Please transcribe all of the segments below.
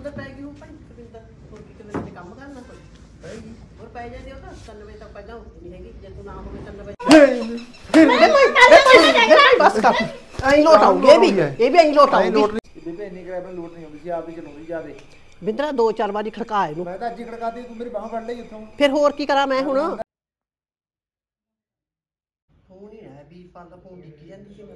ਅੰਦਰ ਪੈ ਗਈ ਉਹ ਭਾਈ ਕਵਿੰਦਰ ਹੋਰ ਕੀ ਕਵਿੰਦਰ ਨੇ ਕੰਮ ਕਰਨਾ ਕੋਈ ਪੈਗੀ ਹੋਰ ਪੈ ਜਾਂਦੇ ਉਹ ਤਾਂ 3 ਵਜੇ ਤੱਕ ਪਹਿਲਾਂ ਉੱਠਦੀ ਨਹੀਂ ਹੈਗੀ ਜੇ ਤੂੰ ਨਾ ਹੋਵੇ 3 ਵਜੇ ਬਸ ਕਰ ਆਈ ਲੋਟ ਆਉਂਗੇ ਵੀ ਇਹ ਵੀ ਆਈ ਲੋਟ ਆਉਂਗੀ ਬੇਬੇ ਇੰਨੀ ਕਰਾਇਆ ਲੋਟ ਨਹੀਂ ਆਉਂਦੀ ਸੀ ਆਪ ਹੀ ਚਲਾਉਂਦੀ ਜਾਦੇ ਬਿੰਦਰਾ 2-4 ਵਾਰੀ ਖੜਕਾ ਇਹਨੂੰ ਮੈਂ ਤਾਂ ਅੱਜ ਹੀ ਖੜਕਾਤੀ ਤੂੰ ਮੇਰੀ ਬਾਹ ਫੜ ਲਈ ਉੱਥੋਂ ਫਿਰ ਹੋਰ ਕੀ ਕਰਾਂ ਮੈਂ ਹੁਣ ਫੋਨ ਹੀ ਹੈ ਵੀਰਪਾਲ ਦਾ ਫੋਨ ਡਿੱਗੀ ਜਾਂਦੀ ਸੀ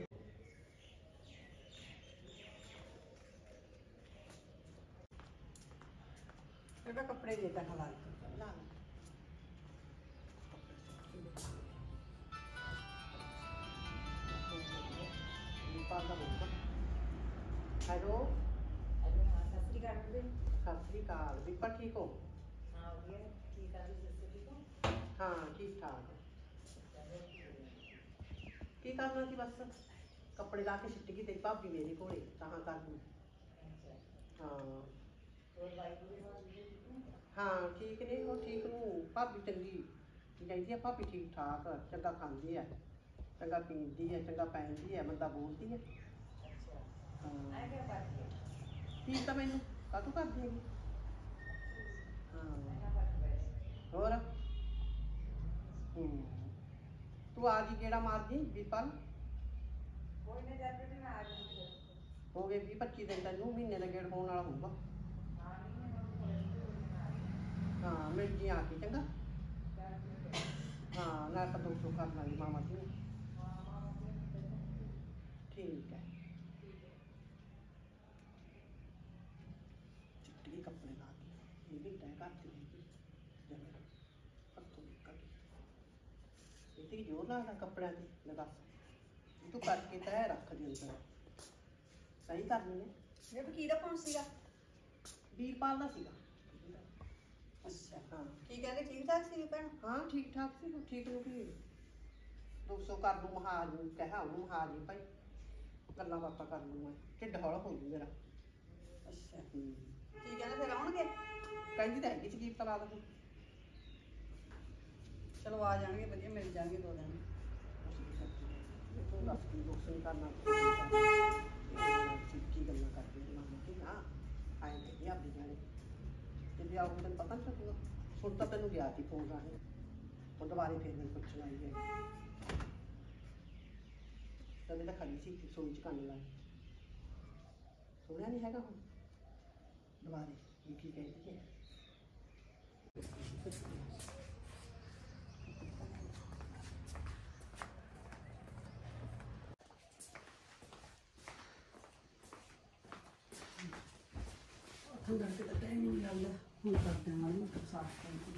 ਮੈਂ ਕੱਪੜੇ ਦੇ ਤਾ ਹਲਾ ਲਾ ਵੀਰਪਾਲ ਦਾ ਫੋਨ ਹੈਲੋ ਸਤਿ ਸ਼੍ਰੀ ਅਕਾਲ ਵੀਰਪਾਲ ਠੀਕ ਹੋ ਹਾਂ ਠੀਕ ਠਾਕ ਕੀ ਕਰਨਾ ਸੀ ਬਸ ਕੱਪੜੇ ਲਾ ਕੇ ਛਿੱਟ ਗਈ ਤੇਰੀ ਭਾਬੀ ਮੇਰੇ ਕੋਲੇ ਤਾਂ ਕਰ ਦੂੰ ਹਾਂ ਠੀਕ ਨੇ ਉਹ ਠੀਕ ਨੂੰ ਭਾਬੀ ਚੰਗੀ ਕਹਿੰਦੀ ਆ ਭਾਬੀ ਠੀਕ ਠਾਕ ਚੰਗਾ ਖਾਂਦੀ ਆ ਚੰਗਾ ਪੀਂਦੀ ਆ ਚੰਗਾ ਪੈਂਦੀ ਆ ਬੰਦਾ ਬੋਲਦੀ ਆ ਠੀਕ ਤਾਂ ਮੈਨੂੰ ਕਾਹਤੋਂ ਕਰਦੀ ਹੈਗੀ ਹੋਰ ਤੂੰ ਆ ਗਈ ਕਿਹੜਾ ਮਾਰਦੀ ਵੀਰਪਾਲ ਹੋ ਗਏ 20-25 ਦਿਨ ਤੈਨੂੰ ਮਹੀਨੇ ਦਾ ਗੇੜ ਹੋਣ ਵਾਲਾ ਹੋਊਗਾ ਹਾਂ ਮਿਲ ਜੀ ਆ ਕੇ ਚੰਗਾ ਹਾਂ ਨਾ ਤਾਂ 200 ਕਰ ਲਾਂਗੀ ਮਾਮਾ ਜੀ ਠੀਕ ਹੈ ਚਿੱਟੇ ਕੱਪੜੇ ਲਾ ਕੇ ਇਹ ਵੀ ਤੈਅ ਕਰਤੀ ਇਹ ਜੋ ਲਾਣਾ ਕੱਪੜਿਆਂ ਦੀ ਲੈ ਦੱਸ ਤੂੰ ਕਰਕੇ ਤੈਅ ਰੱਖ ਦੇ ਅੰਦਰ ਸਹੀ ਕਰਨੀ ਹੈ ਇਹ ਕੀ ਦਾ ਫੋਨ ਸੀਗਾ ਵੀਰਪਾਲ ਦਾ ਸੀਗਾ ਅੱਛਾ ਹਾਂ ਕੀ ਕਹਿੰਦੇ ਠੀਕ ਠਾਕ ਸੀ ਭੈਣ ਹਾਂ ਠੀਕ ਠਾਕ ਸੀ ਠੀਕ ਨੂੰ ਵੀ 200 ਕਰ ਲੂ ਮਹਾਜ ਨੂੰ ਕਹਿਆ ਉਹਨੂੰ ਮਹਾਜ ਹੀ ਭਾਈ ਗੱਲਾਂ ਬਾਤਾਂ ਕਰ ਲੂ ਮੈਂ ਢਿੱਡ ਹੌਲਾ ਹੋ ਜੂ ਮੇਰਾ ਅੱਛਾ ਕੀ ਕਹਿੰਦੇ ਫਿਰ ਆਉਣਗੇ ਕਹਿੰਦੀ ਤਾਂ ਹੈਗੀ ਸਕੀਪ ਤਲਾ ਦੇ ਚਲੋ ਆ ਜਾਣਗੇ ਵਧੀਆ ਮਿਲ ਜਾਣਗੇ 2 ਦਿਨ ਤੂੰ ਦੱਸ ਕੀ ਦੋਸਤ ਕਰਨਾ ਕੀ ਗੱਲਾਂ ਕਰਦੇ ਕਿ ਨਾ ਆਏ ਨਹੀਂ ਆਪਣੀ ਜਾਣੇ ਜੇ ਆਉਂ ਤੈਨੂੰ ਪਤਾ ਨਹੀਂ ਸਕੂਗਾ ਹੁਣ ਤਾਂ ਤੈਨੂੰ ਗਿਆ ਸੀ ਫੋਨ ਰਾਹੀਂ ਉਹ ਦੁਬਾਰੇ ਫਿਰ ਮੈਨੂੰ ਪੁੱਛਣ ਆਈ ਹੈ ਤਦੇ ਤਾਂ ਖੜੀ ਸੀ ਸੋਈ ਚ ਕੰਨ ਲਾਈ ਸੁਣਿਆ ਨਹੀਂ ਹੈਗਾ ਹੁਣ ਦੁਬਾਰੇ ਇਹ ਕੀ ਕਹਿੰਦੀ ਹੈ अंदर के टाइम नहीं लगता हम करते हैं हमारे मतलब साफ करके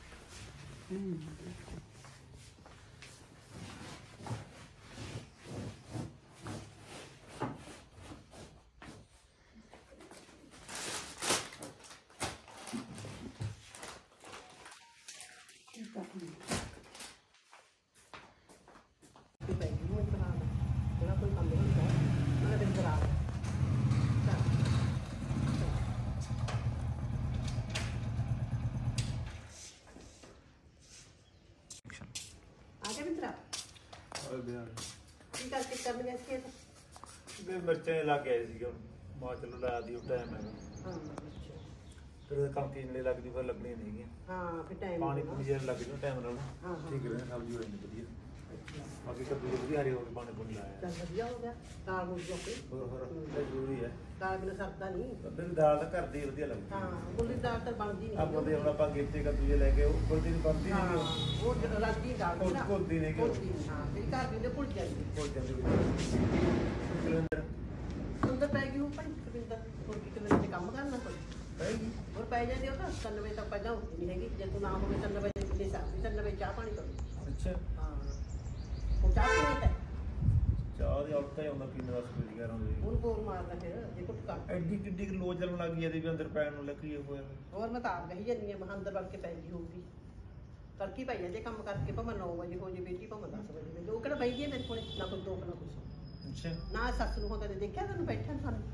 मिर्चा लग गए मां चलो ला दी टाइम है फिर काम पीने लग दी फिर लगनी नहीं है पानी पूनी जरा लग जाए टाइम नाल ठीक रहे सब्जी हो जाती वधिया बाकी कद्दू वधिया हरी हो के पानी पूनी लाया चल वधिया हो गया दाल मुझ जोके और जरूरी है दाल बिना सरदा नहीं बिन दाल तो घर दी वधिया लगदी हां मुल्ली दाल तो बनदी नहीं अब ते हुन आपा गिफ्टे कद्दू जे लेके ऊपर दी बनदी नहीं वो राती दाल ना कोदी नहीं कि हां ते घर दी ने भुल जांदी अंदर पै गई भाई कविंदर ਹੋਰ ਕੀ ਕਵਿੰਦਰ ਨੇ ਕੰਮ ਕਰਨਾ ਕੋਈ ਪੈਗੀ ਹੋਰ ਪੈ ਜਾਂਦੇ ਉਹ ਤਾਂ 3 ਵਜੇ ਤੱਕ ਪਹਿਲਾਂ ਉੱਠਦੀ ਨਹੀਂ ਹੈਗੀ ਜੇ ਤੂੰ ਨਾ ਹੋਵੇ 3 ਵਜੇ ਕਿੰਨੇ ਸਾਹ 3 ਵਜੇ ਚਾਹ ਪਾਣੀ ਕਰੋ ਅੱਛਾ ਹਾਂ ਉਹ ਚਾਹ ਪੀਂਦਾ ਚਾਹ ਦੀ ਔਰਤਾਂ ਹੀ ਆਉਂਦਾ ਪੀਣ ਵਾਸਤੇ ਵੀ ਕਰਾਂ ਦੇ ਉਹ ਬੋਲ ਮਾਰਦਾ ਫਿਰ ਜੇ ਕੁੱਟ ਕਰ ਐਡੀ ਕਿੱਡੀ ਲੋਜ ਚੱਲਣ ਲੱਗ ਗਈ ਇਹਦੇ ਵੀ ਅੰਦਰ ਪੈਣ ਨੂੰ ਲੱਗੀ ਹੋਇਆ ਹੋਰ ਮੈਂ ਤਾਂ ਆਪ ਕਹੀ ਜਾਂਦੀ ਆ ਮੈਂ ਅੰਦਰ ਵੜ ਕੇ ਪੈਂਦੀ ਹੋਊਗੀ ਤੜਕੀ ਪਈ ਜਾਂਦੇ ਕੰਮ ਕਰਕੇ ਭਾਵੇਂ 9 ਵਜੇ ਹੋ ਜੇ ਬੇਟੀ ਭਾਵੇਂ 10 ਵਜੇ ਦੇ ਲੋਕ ਕਿਹੜਾ ਬੈਠੀ ਮੇਰੇ ਕੋਲੇ ਨਾ ਕੋਈ ਦੁੱਖ ਨਾ ਕੁਛ ਅੱਛਾ ਨਾ ਸੱਸ ਨੂੰ ਕਦੇ ਦੇਖਿਆ ਤੈਨੂੰ ਬੈਠਾ ਸਾਨੂੰ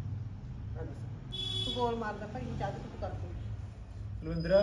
ਤੂੰ ਬੋਲ ਮਾਰਦਾ ਭਾਈ ਚਾਹ ਤੂੰ ਕਰ ਤੂੰ ਕੁਲਵਿੰਦਰਾ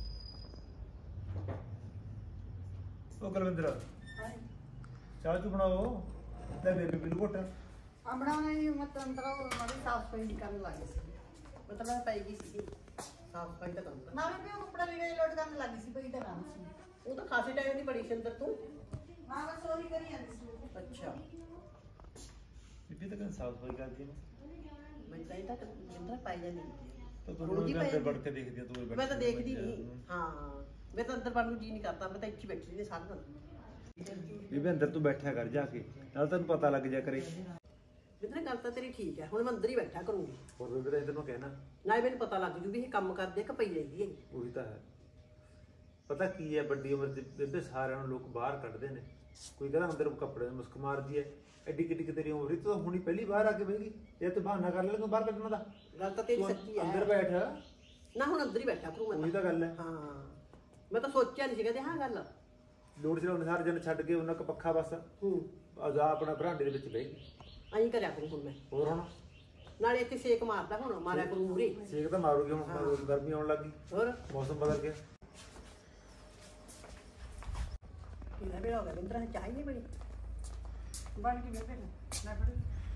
ਉਹ ਕੁਲਵਿੰਦਰਾ ਹਾਂ ਚਾਹ ਚੂ ਬਣਾਓ ਲੈ ਬੇਬੇ ਬਿਲਕੁਲ ਘੁੱਟ ਆ ਬਣਾਉਣਾ ਨਹੀਂ ਮਤਲਬ ਅੰਦਰ ਮਾੜੀ ਸਾਫ ਸਫਾਈ ਕਰਨ ਲੱਗ ਸੀ ਮਤਲਬ ਪੈਗੀ ਸੀਗੀ ਸਾਫ ਸਫਾਈ ਦਾ ਕੰਮ ਨਾ ਵੀ ਉਹ ਕੱਪੜਾ ਲੀੜੇ ਲੋਟ ਕਰਨ ਲੱਗੀ ਸੀ ਪਈ ਤਾਂ ਕੰਮ ਸੀ ਉਹ ਤਾਂ ਖਾਸੇ ਟਾਈਮ ਦੀ ਬੜੀ ਸੀ ਅੰਦਰ ਤੂੰ ਹਾਂ ਬਸ ਉਹੀ ਕਰੀ ਜਾਂਦੀ ਸੀ ਅੱਛਾ ਬੀਬੀ ਤਾਂ ਸਾਫ ਸਫਾਈ ਕਰਦੀ ਹੈ ਮੈਂ ਤਾਂ ਇਹ ਤਾਂ ਜਿੰਦਰਾ ਪਾਈ ਜਾਂਦੀ ਤਾਂ ਰੋਜ਼ ਅੰਦਰ ਵੜ ਕੇ ਦੇਖਦੀ ਆ ਤੂੰ ਮੈਂ ਤਾਂ ਦੇਖਦੀ ਨਹੀਂ ਹਾਂ ਮੈਂ ਤਾਂ ਅੰਦਰ ਵੜਨ ਨੂੰ ਜੀ ਨਹੀਂ ਕਰਦਾ ਮੈਂ ਤਾਂ ਇੱਥੇ ਬੈਠੀ ਨੇ ਸਾਰਾ ਦਿਨ ਬੀਬੀ ਅੰਦਰ ਤੂੰ ਬੈਠਿਆ ਕਰ ਜਾ ਕੇ ਨਾਲ ਤੈਨੂੰ ਪਤਾ ਲੱਗ ਜਾ ਕਰੇ ਜਿੱਦਾਂ ਗੱਲ ਤਾਂ ਤੇਰੀ ਠੀਕ ਹੈ ਹੁਣ ਮੈਂ ਅੰਦਰ ਹੀ ਬੈਠਾ ਕਰੂੰਗੀ ਹੋਰ ਬੀਬੀ ਤਾਂ ਤੈਨੂੰ ਕਹਿਣਾ ਨਾ ਮੈਨੂੰ ਪਤਾ ਲੱਗ ਜੂ ਵੀ ਇਹ ਕੰਮ ਕਰਦੇ ਕਿ ਪਈ ਰਹਿੰਦੀ ਹੈ ਉਹੀ ਤਾਂ ਹੈ ਪਤਾ ਕੀ ਹੈ ਵੱਡੀ ਉਮਰ ਦੇ ਬੇਬੇ ਸਾਰਿਆਂ ਨੂੰ ਲੋਕ ਬਾਹਰ ਕੱਢਦੇ ਨੇ ਕੋਈ ਕਹਿੰਦਾ ਅੰਦਰ ਕੱਪੜੇ ਮੁਸਕ ਮਾਰਦੀ ਹੈ ਐਡੀ ਕਿੱਡੀ ਤੇਰੀ ਉਮਰ ਹੀ ਤੂੰ ਹੁਣੀ ਪਹਿਲੀ ਬਾਹਰ ਆ ਕੇ ਬੈਠੀ ਇਹ ਤੇ ਬਹਾਨਾ ਕਰ ਲੈ ਤੂੰ ਬਾਹਰ ਕੱਢਣ ਦਾ ਗੱਲ ਤਾਂ ਤੇਰੀ ਸੱਚੀ ਹੈ ਅੰਦਰ ਬੈਠ ਨਾ ਹੁਣ ਅੰਦਰ ਹੀ ਬੈਠਾ ਕਰੂੰ ਮੈਂ ਉਹੀ ਤਾਂ ਗੱਲ ਹੈ ਹਾਂ ਮੈਂ ਤਾਂ ਸੋਚਿਆ ਨਹੀਂ ਸੀ ਕਹਿੰਦੇ ਹਾਂ ਗੱਲ ਲੋੜ ਚਲਾਉਣ ਸਾਰੇ ਜਨ ਛੱਡ ਕੇ ਉਹਨਾਂ ਕ ਪੱਖਾ ਬਸ ਆਜਾ ਆਪਣਾ ਬਰਾਂਡੇ ਦੇ ਵਿੱਚ ਬਹਿ ਐਂ ਕਰਿਆ ਕਰੂੰ ਹੁਣ ਮੈਂ ਹੋਰ ਹੁਣ ਨਾਲੇ ਇੱਥੇ ਸੇਕ ਮਾਰਦਾ ਹੁਣ ਮਾਰਿਆ ਕਰੂੰ ਮੂਰੇ ਸੇਕ ਤਾਂ ਮਾਰੂਗੀ ਹੁਣ ਗਰਮੀ ਆਉਣ ਲੱਗੀ ਹੋਰ ਮੌਸਮ ਬਦਲ ਗਿਆ ਕਿਹਦਾ ਬੇੜਾ ਹੋ ਗਿਆ ਬਿੰਦਰਾ ਚਾਹ ਨਹੀਂ ਬਣੀ ਬਣ ਕੇ ਬੇਬੇ ਨਾ ਫੜ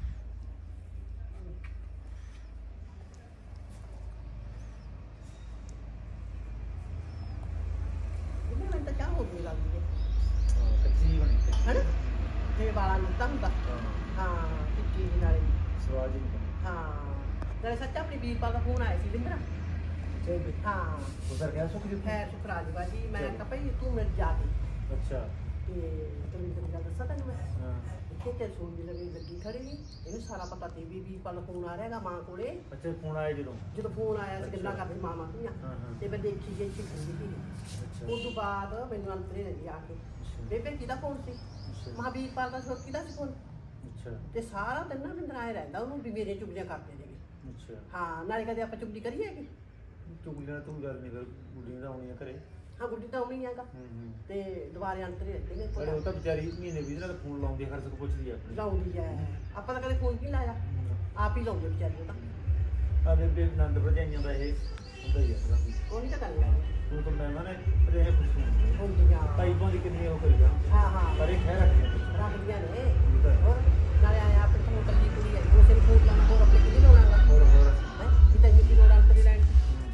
ਮੈਂ ਤਾਂ ਚਾਹ ਹੋ ਗਈ ਲੱਗਦੀ ਹੈ ਕੱਚੀ ਬਣੀ ਹੈਨਾ ਜਿਵੇਂ ਵਾਲਾਂ ਨੂੰ ਤਾਂ ਹੁੰਦਾ ਹਾਂ ਟਿੱਕੀ ਨਾਲੇ ਸਵਾਦ ਹੀ ਨਹੀਂ ਹਾਂ ਨਾਲੇ ਸੱਚ ਆਪਣੀ ਵੀਰਪਾਲ ਦਾ ਫੋਨ ਆਇਆ ਸੀ ਬਿੰਦਰਾ ਚਾਹੀਦੀ ਹਾਂ ਉਧਰ ਗਿਆ ਸੁੱਕ ਜੀ ਖੈਰ ਸੁਖਰਾਜ ਬਾਜੀ ਮੈਂ ਕਿਹਾ ਭਾਈ ਤੂੰ ਮਿਲ ਜਾ ਕੇ ਅੱਛਾ ਤੇ ਤੈਨੂੰ ਇੱਕ ਗੱਲ ਦੱਸਾਂ ਤੈਨੂੰ ਮੈਂ ਹਾਂ ਇੱਥੇ ਤੇ ਸੂਣ ਦੀ ਲੱਗੀ ਖੜੀ ਸੀ ਇਹਨੂੰ ਸਾਰਾ ਪਤਾ ਤੇ ਵੀ ਵੀਰਪਾਲ ਦਾ ਫੋਨ ਆ ਰਿਹਾਗਾ ਮਾਂ ਕੋਲੇ ਅੱਛਾ ਫੋਨ ਆਇਆ ਜਦੋਂ ਫੋਨ ਆਇਆ ਸੀ ਗੱਲਾਂ ਕਰਦੇ ਮਾਮਾ ਧੀਆਂ ਤੇ ਮੈਂ ਦੇਖੀ ਗਈ ਸੀ ਖੜੀ ਸੀ ਉਸ ਤੋਂ ਬਾਅਦ ਮੈਨੂੰ ਅੰਤਰੇ ਨੇ ਆ ਕੇ ਬੇਬੇ ਕਿਹਦਾ ਫੋਨ ਸੀ ਮਹਾਵੀਰਪਾਲ ਦਾ ਛੋਟ ਕਿਹਦਾ ਸੀ ਫੋਨ ਅੱਛਾ ਤੇ ਸਾਰਾ ਦਿਨ ਨਾ ਬਿੰਦਰ ਆਏ ਰਹਿੰਦਾ ਉਹਨੂੰ ਵੀ ਮੇਰੇ ਚੁਗਲੀਆਂ ਕਰਦੇ ਨੇ ਅੱਛਾ ਹਾਂ ਨਾਲੇ ਕਦੇ ਆਪਾਂ ਚੁਗਲੀ ਕਰੀਏ ਕਿ ਚੁਗਲੀਆਂ ਤੂੰ ਗੱਲ ਨਹੀਂ ਕਰ ਗੁੱਡੀਆਂ ਤਾਂ ਆਉਣੀਆਂ ਘਰੇ ਹਾਂ ਗੁੱਡੀ ਤਾਂ ਆਉਣੀ ਹੈਗਾ ਤੇ ਦੁਬਾਰੇ ਅੰਤਰੇ ਰਹਿੰਦੇ ਨੇ ਪਰ ਉਹ ਤਾਂ ਵਿਚਾਰੀ ਮਹੀਨੇ 20 ਦਿਨਾਂ ਫੋਨ ਲਾਉਂਦੀ ਹਰ ਸਕ ਪੁੱਛਦੀ ਆ ਆਪਣੀ ਲਾਉਂਦੀ ਹੈ ਆਪਾਂ ਤਾਂ ਕਦੇ ਫੋਨ ਨਹੀਂ ਲਾਇਆ ਆਪ ਹੀ ਲਾਉਂਦੇ ਵਿਚਾਰੀ ਤਾਂ ਆ ਬੇਬੇ ਆਨੰਦ ਭਜਾਈਆਂ ਦਾ ਇਹ ਹੁੰਦਾ ਹੀ ਆ ਉਹੀ ਤਾਂ ਗੱਲ ਹੈ ਤੂੰ ਤਾਂ ਮੈਂ ਨਾ ਭਜਾਈਆਂ ਖੁਸ਼ ਹੁੰਦੀਆਂ ਭਾਈ ਭਾਂ ਦੀ ਕਿੰਨੀ ਉਹ ਕਰੀਦਾ ਹਾਂ ਹਾਂ ਪਰ ਇਹ ਖੈਰ ਰੱਖਿਆ ਰੱਖਦੀਆਂ ਨੇ ਹੋਰ ਨਾਲੇ ਆਇਆ ਆਪਣੇ ਤੋਂ ਕੱਲੀ ਕੁੜੀ ਹੈ ਉਸੇ ਨੂੰ ਫੋਨ ਲਾਉਣਾ ਹੋਰ ਆਪਣੇ ਕਿਹਦੀ ਲਾਉਣਾ ਹੋਰ ਕਿ ਤੈਨੂੰ ਕੀ ਲੋੜ ਅੰਤਰੀ ਲੈਣ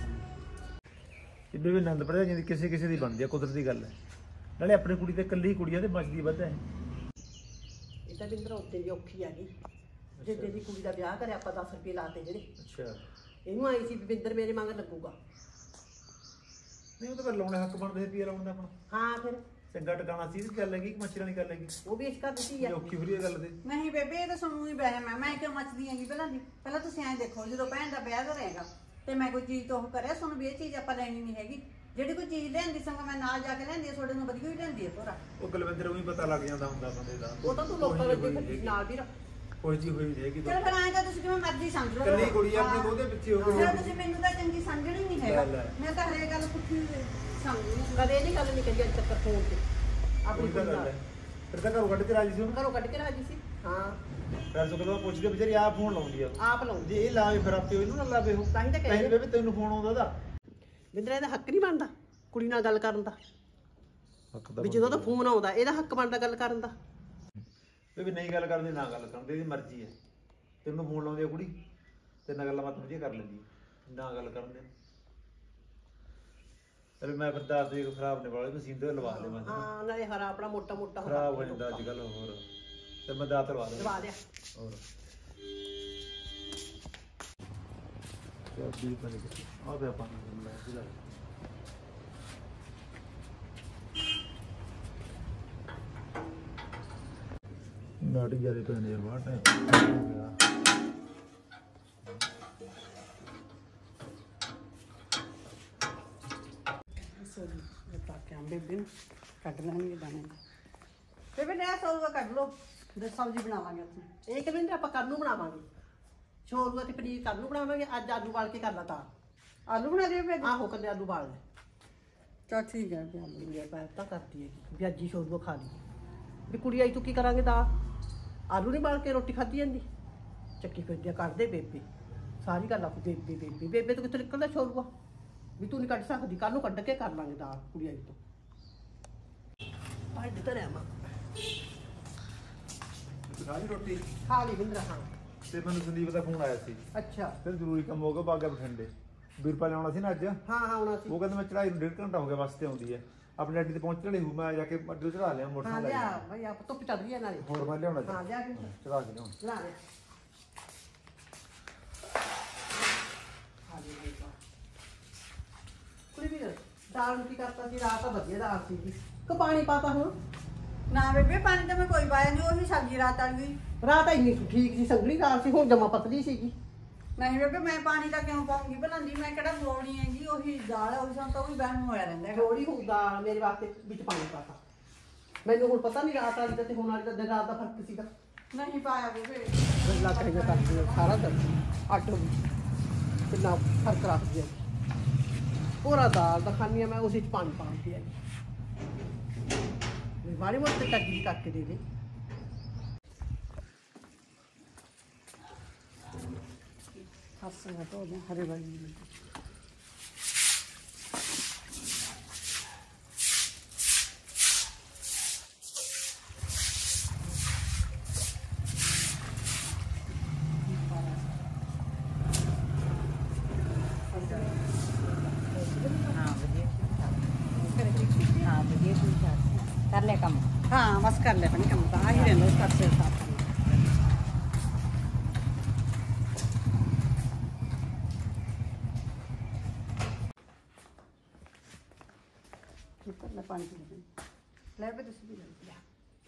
ਇਹ ਬੇਬੇ ਆਨੰਦ ਭਜਾਈਆਂ ਦੀ ਕਿਸੇ ਕਿਸੇ ਦੀ ਬਣਦੀ ਆ ਕੁਦਰਤੀ ਗੱਲ ਹੈ ਨਾਲੇ ਆਪਣੀ ਕੁੜੀ ਤੇ ਇਕੱਲੀ ਕੁੜੀ ਆ ਤੇ ਮੱਜਦੀ ਵੱਧ ਹੈ ਇਹ ਤਾਂ ਬਿੰਦਰ ਉੱਤੇ ਦੀ ਔਖੀ ਆ ਗਈ ਜਿੱਦੇ ਦੀ ਕੁੜੀ ਦਾ ਵਿਆਹ ਕਰਿਆ ਆਪਾਂ 10 ਰੁਪਏ ਲਾਤੇ ਜਿਹੜੇ ਅੱਛਾ ਇਹਨੂੰ ਆਈ ਸੀ ਬਿੰਦਰ ਮੇਰੇ ਮੰਗ ਲੱਗੂਗਾ ਨਹੀਂ ਉਹ ਤਾਂ ਲਾਉਣੇ ਹੱਕ ਬਣਦੇ ਰੁਪਏ ਲਾਉਣ ਦਾ ਆਪਣਾ ਹਾਂ ਫਿਰ ਚੰਗਾ ਟਿਕਾਣਾ ਸੀ ਗੱਲ ਹੈਗੀ ਕਿ ਮੱਛਰਾਂ ਦੀ ਗੱਲ ਹੈਗੀ ਉਹ ਵੀ ਇਸ ਘਰ ਦਿੱਤੀ ਆ ਔਖੀ ਫਰੀ ਗੱਲ ਤੇ ਨਹੀਂ ਬੇਬੇ ਇਹ ਤਾਂ ਸਾਨੂੰ ਹੀ ਵਹਿਮ ਹੈ ਮੈਂ ਕਿਉਂ ਮੱਚਦੀ ਹੈਗੀ ਪਹਿਲਾਂ ਤੁਸੀਂ ਐਂ ਦੇਖੋ ਜਦੋਂ ਭੈਣ ਦਾ ਵਿਆਹ ਕਰੇਗਾ ਤੇ ਮੈਂ ਕੋਈ ਚੀਜ਼ ਤੋਂ ਉਹ ਕਰਿਆ ਤੁਹਾਨੂੰ ਵੀ ਇਹ ਚੀਜ਼ ਆਪਾਂ ਲੈਣੀ ਨਹੀਂ ਹੈਗੀ ਜਿਹੜੀ ਕੋਈ ਚੀਜ਼ ਲੈਂਦੀ ਸੰਗ ਮੈਂ ਨਾਲ ਜਾ ਕੇ ਲੈਂਦੀ ਤੁਹਾਡੇ ਨੂੰ ਵਧੀਆ ਹੀ ਲੈਂਦੀ ਹੈ ਭੋਰਾ ਉਹ ਕੁਲਵਿੰਦਰ ਨੂੰ ਵੀ ਪਤਾ ਲੱਗ ਜਾਂਦਾ ਹੁੰਦਾ ਬੰਦੇ ਦਾ ਉਹ ਤਾਂ ਤੂੰ ਲੋਕਾਂ ਦੇ ਨਾਲ ਵੀ ਰੱਖ ਕੋਈ ਜੀ ਹੋਈ ਰਹੇਗੀ ਚਲ ਫਿਰ ਐਂ ਤਾਂ ਤੁਸੀਂ ਕਿਵੇਂ ਮਰਜ਼ੀ ਸਮਝ ਲਓ ਕੱਲੀ ਕੁੜੀ ਆਪਣੀ ਉਹਦੇ ਪਿੱਛੇ ਹੋ ਗਈ ਤੁਸੀਂ ਮੈਨੂੰ ਤਾਂ ਚੰਗੀ ਸਮਝਣੀ ਨਹੀਂ ਹੈਗਾ ਮੈਂ ਤਾਂ ਹਰੇਕ ਗੱਲ ਪੁੱਠੀ ਸਮਝਦੀ ਕਦੇ ਨਹੀਂ ਗੱਲ ਨਹੀਂ ਕਰੀ ਅੱਜ ਤੱਕ ਫੋਨ ਤੇ ਆਪਣੀ ਗੱਲ ਹੈ ਫਿਰ ਤਾਂ ਘਰੋਂ ਕੱਢ ਕੇ ਰਾਜੀ ਸੀ ਉਹਨੂੰ ਘਰੋਂ ਕੱਢ ਕੇ ਰਾਜੀ ਸੀ ਹਾਂ ਫਿਰ ਸੋ ਕਦੋਂ ਪੁੱਛਦੇ ਵਿਚਾਰੀ ਆਪ ਫੋਨ ਲਾਉਂਦੀ ਆ ਆਪ ਲਾਉਂਦੀ ਜੇ ਇਹ ਲਾਵੇ ਫਿਰ ਆਪੇ ਇਹਨੂੰ ਨਾ ਲਾਵੇ ਉਹ ਤਾਂ ਹੀ ਤਾਂ ਕਹਿੰਦੇ ਬੇਬੇ ਤੈਨੂੰ ਫੋਨ ਆਉਂਦਾ ਉਹਦਾ ਬਿੰਦਰਾ ਇਹਦਾ ਹੱਕ ਨਹੀਂ ਬਣਦਾ ਕੁੜੀ ਨਾਲ ਗੱਲ ਕਰਨ ਦਾ ਵੀ ਜਦੋਂ ਤਾਂ ਫੋਨ ਆਉਂਦਾ ਇਹਦਾ ਹੱਕ ਬਣਦਾ ਗੱਲ ਕਰਨ ਦਾ ਬੇਬੇ ਨਹੀਂ ਗੱਲ ਕਰਦੇ ਨਾ ਗੱਲ ਕਰਨ ਦੀ ਮਰਜ਼ੀ ਹੈ ਤੈਨੂੰ ਫੋਨ ਲਾਉਂਦੀ ਆ ਕੁੜੀ ਤੇ ਨਾਲ ਗੱਲਾਂ ਬਾਤਾਂ ਵਧੀਆ ਕਰ ਲੈਂਦੀ ਨਾ ਗੱਲ ਕਰਨ ਦੇ ਅਰੇ ਮੈਂ ਫਿਰ ਦੱਸ ਦੇ ਖਰਾਬ ਨੇ ਵਾਲੇ ਮਸ਼ੀਨ ਤੇ ਲਵਾ ਲੈ ਮੈਂ ਹਾਂ ਨਾਲੇ ਹਰਾ ਆਪਣਾ ਮੋਟਾ ਮੋਟਾ ਖਰਾਬ ਹੋ ਜਾਂਦਾ ਅੱਜ ਕੱਲ ਹੋਰ ਤੇ ਮੈਂ ਦਾਤ ਲਵਾ ਲਿਆ ਹੋਰ ਵੀ ਬਣੇ ਆ ਗਿਆ ਪਾਣੀ ਲੈ ਜੀ ਨਾਟੀ ਜਾਰੇ ਪੈਣੇ ਯਾਰ ਬਾਹਰ ਟਾਈਮ ਹੋ ਗਿਆ ਬੇਬੇ ਕੱਢ ਲਾਂਗੇ ਦਾਣੇ ਬੇਬੇ ਲੈ ਸੌਗਾ ਕੱਢ ਲਓ ਤੇ ਸਬਜ਼ੀ ਬਣਾਵਾਂਗੇ ਅਸੀਂ ਇਹ ਕਹਿੰਦੇ ਆਪਾਂ ਕੱਲ ਨੂੰ ਬਣਾਵਾਂਗੇ ਛੋਲੂਆ ਤੇ ਪਨੀਰ ਕੱਲ ਨੂੰ ਬਣਾਵਾਂਗੇ ਅੱਜ ਆਲੂ ਬਾਲ ਕੇ ਕਰ ਲਾ ਤਾਂ ਆਲੂ ਬਣਾ ਦਿਓ ਬੇਬੇ ਆਹੋ ਕੱਲੇ ਆਲੂ ਬਾਲ ਲੈ ਚਲ ਠੀਕ ਹੈ ਇੰਡੀਆ ਪੈਰ ਤਾਂ ਕਰਦੀ ਹੈ ਵਿਆਜੀ ਛੋਲੂਆ ਖਾ ਲਈ ਵੀ ਕੁੜੀ ਆਈ ਤੂੰ ਕੀ ਕਰਾਂਗੇ ਤਾਂ ਆਲੂ ਨਹੀਂ ਬਾਲ ਕੇ ਰੋਟੀ ਖਾਧੀ ਜਾਂਦੀ ਚੱਕੀ ਫਿਰਦੀ ਕੱਢਦੇ ਬੇਬੇ ਸਾਰੀ ਗੱਲ ਆਪ ਬੇਬੇ ਬੇਬੇ ਬੇਬੇ ਤੋਂ ਕਿੱਥੇ ਨਿਕਲਦਾ ਛੋਲੂਆ ਵੀ ਤੂੰ ਨਹੀਂ ਕੱਢ ਸਕਦੀ ਕੱਲ ਨੂੰ ਕੱਢ ਕੇ ਕਰ ਲਾਂਗੇ ਦਾਲ ਕੁੜੀ ਆਈ ਤੋਂ ਅੱਜ ਧਰਿਆ ਮਾਂ ਖਾਲੀ ਰੋਟੀ ਖਾ ਲਈ ਬਿੰਦਰਾ ਹਾਂ ਤੇ ਮੈਨੂੰ ਸੰਦੀਪ ਦਾ ਫੋਨ ਆਇਆ ਸੀ। ਅੱਛਾ ਫਿਰ ਜ਼ਰੂਰੀ ਕੰਮ ਹੋ ਗਿਆ, ਬਾਗਾ ਬਠਿੰਡੇ ਵੀਰਪਾਲ ਆਉਣਾ ਸੀ ਨਾ ਅੱਜ। ਹਾਂ ਆਉਣਾ ਸੀ। ਉਹ ਕਹਿੰਦਾ ਮੈਂ ਚੜਾਈ ਨੂੰ 1.5 ਘੰਟਾ ਹੋ ਗਿਆ, ਬੱਸ ਤੇ ਆਉਂਦੀ ਹੈ ਆਪਣੇ ਅੱਡੇ ਤੇ ਪਹੁੰਚਣ ਲਈ। ਮੈਂ ਜਾ ਕੇ ਅੱਡੇ ਚੜਾ ਲਿਆ ਹਾਂ ਮੋਟਰਸਾਈਕਲ। ਲਿਆ ਭਾਈ ਆਪ ਧੁੱਪ ਚੱਲ ਰਹੀ ਹੈ ਨਾਲੇ। ਹੋਰ ਮੈਂ ਲਿਆਉਣਾ ਹਾਂ ਲਿਆ ਕੇ ਚੜਾ ਕੇ ਲਿਆਉਣਾ। ਲਾ ਦੇ। ਕੁੜੀ ਵੀ ਦਾਲ ਨੂੰ ਕੀ ਕਰਤਾ ਸੀ ਰਾਤ? ਤਾਂ ਵਧੀਆ ਦਾਲ ਸੀ ਕਿ ਪਾਣੀ ਪਾਤਾ ਹੁਣ? ਨਾ ਬੇਬੇ ਪਾਣੀ ਤਾਂ ਮੈਂ ਕੋਈ ਪਾਇਆ ਨਹੀਂ, ਉਹੀ ਸਬਜ਼ੀ ਰਾਤ ਵਾਲੀ ਗਈ। ਰਾਤ ਇੰਨੀ ਠੀਕ ਸੀ, ਸੰਗਲੀ ਦਾਲ ਸੀ, ਹੁਣ ਜਮਾ ਪਤਲੀ ਸੀਗੀ। ਨਹੀਂ ਬੇਬੇ ਮੈਂ ਪਾਣੀ ਤਾਂ ਕਿਉਂ ਪਾਉਂਗੀ ਬਣਾਉਂਦੀ, ਮੈਂ ਕਿਹੜਾ ਬੋਲਣੀ ਹੈਗੀ, ਉਹੀ ਦਾਲ ਉਹੀ ਸਾਨੂੰ ਤਾਂ ਉਹੀ ਬਹਿਮ ਹੋਇਆ ਰਹਿੰਦਾ ਹੈਗਾ। ਥੋੜੀ ਹੁੰਦਾ ਮੇਰੇ ਵਾਸਤੇ ਵਿੱਚ ਪਾਣੀ ਪਾਤਾ। ਮੈਨੂੰ ਹੁਣ ਪਤਾ ਨਹੀਂ ਰਾਤ ਵਾਲੀ ਦਾ ਤੇ ਹੁਣ ਵਾਲੀ ਦਾ ਦਿਨ ਰਾਤ ਦਾ ਫਰਕ ਸੀਗਾ। ਨਹੀਂ ਪਾਇਆ ਬੇਬੇ। ਗੱਲਾਂ ਕਰੀਆਂ ਕਰਦੀ ਸਾਰਾ ਦਿਨ ਅੱਡ ਕਿੰਨਾ ਫਰਕ ਰੱਖਦੀ ਹੈ। ਪੂਰਾ ਦਾਲ ਦਾ ਖਾਣੀ ਆ ਮੈਂ, ਉਸੇ 'ਚ ਪਾਣੀ ਪਾਉਂਦੀ ਹੈ। ਮਾੜੀ ਮੋਟੀ ਕੱਢੀ ਕਰਕੇ ਦੇ ਦੇ। ਹੱਸਣਾ ਤੋਂ ਹਰੇ ਵਾਲੀ कर ले कम। हाँ बस कर ले अपनी कम तो आ ही रहने उसका से साथ कर ले पानी पी ले पे तुसी भी ले लिया।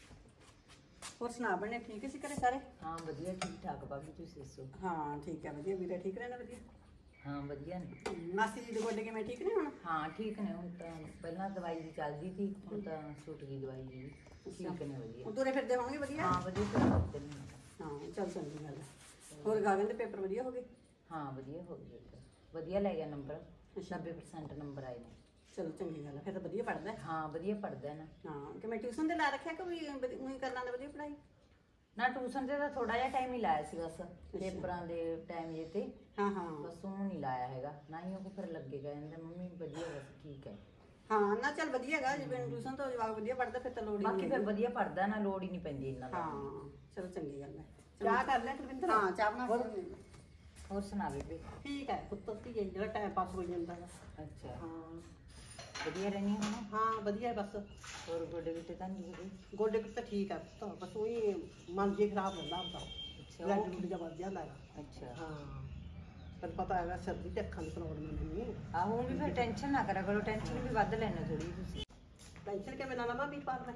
और सुना बने ठीक है सी करे सारे? हाँ वधिया ठीक ठाक भाभी तुसी दसो। हाँ ठीक है वधिया वीरे ठीक रहना वधिया। हाँ वधिया ने मासी जी दे गोडे किवें ठीक ने हुण? हाँ ठीक ने हुण तां पहला दवाई दी चलदी थी हुण तां छूट गई दवाई जी ठीक ने वधिया। हुण तुरे फिरदे होणगे वधिया? हाँ वधिया फिर करते ने। हाँ चल चंगी गल है। और गागन दे पेपर वधिया हो गए? हाँ वधिया हो गए वधिया ले गया नंबर 90% नंबर आए ने। चलो चंगी गल है फिर तो वधिया पढ़दा है। हाँ वधिया पढ़दा है ना। हाँ कि मैं ट्यूशन ते ला रखया कि उही कर लांदा वधिया पढ़ाई? ना ट्यूशन ते तां थोड़ा जिहा टाइम ही लाया सी बस पेपरां दे टाइम जे ते। हाँ हाँ बस ਉਹ ਨਹੀਂ ਲਾਇਆ ਹੈਗਾ ਨਾ ਹੀ ਉਹ ਫਿਰ ਲੱਗੇਗਾ ਕਹਿੰਦਾ ਮੰਮੀ ਵਧੀਆ ਬਸ ਠੀਕ ਹੈ। ਹਾਂ ਨਾ ਚੱਲ ਵਧੀਆ ਹੈਗਾ ਜੇ ਟਿਊਸ਼ਨ ਤੋਂ ਜਵਾਬ ਵਧੀਆ ਪੜਦਾ ਫਿਰ ਤਾਂ ਲੋੜ ਹੀ ਨਹੀਂ। ਬਾਕੀ ਫਿਰ ਵਧੀਆ ਪੜਦਾ ਨਾ ਲੋੜ ਹੀ ਨਹੀਂ ਪੈਂਦੀ ਇਹਨਾਂ ਦਾ। ਹਾਂ ਚਲੋ ਚੰਗੀ ਗੱਲ ਹੈ। ਚਾਹ ਕਰ ਲੈ ਕੁਲਵਿੰਦਰ। ਹਾਂ ਚਾਹ ਬਣਾ ਹੋਰ ਸੁਣਾ ਬੇਬੇ? ਠੀਕ ਹੈ ਪੁੱਤ ਧੀਏ ਜਿਹੜਾ ਟਾਈਮ ਪਾਸ ਹੋ ਜਾਂਦਾ ਹੈ। ਅੱਛਾ ਹਾਂ ਵਧੀਆ ਰਹਿਣੀ ਹੁਣ? ਹਾਂ ਵਧੀਆ ਬਸ। ਹੋਰ ਗੋਡੇ ਗਿੱਟੇ ਤਾਂ ਨਹੀਂ ਹੈਗੇ? ਗੋਡੇ ਤਾਂ ਠੀਕ ਹੈ ਪੁੱਤ, ਬਸ ਉਹੀ ਮਨ ਜੇ ਖਰਾਬ ਰਹਿੰਦਾ ਹੁੰਦਾ। ਅੱਛਾ ਬਲੱਡ ਬਲੂਡ ਜਿਹਾ ਵੱਧ ਜਾਂਦਾ ਹੈਗਾ। ਅੱਛਾ ਹਾਂ ਤੈਨੂੰ ਪਤਾ ਹੈਗਾ ਸਰਦੀ ਤੇ ਅੱਖਾਂ ਦੀ ਪ੍ਰੋਬਲਮ ਹੈ ਮੈਨੂੰ। ਆਹੋ ਵੀ ਫਿਰ ਟੈਨਸ਼ਨ ਨਾ ਕਰਿਆ ਕਰੋ, ਟੈਨਸ਼ਨ ਵੀ ਵੱਧ ਲੈਣਾ ਥੋੜੀ ਤੁਸੀਂ। ਟੈਨਸ਼ਨ ਕਿਵੇਂ ਨਾ ਲਵਾਂ ਵੀ ਪਾਲ ਮੈਂ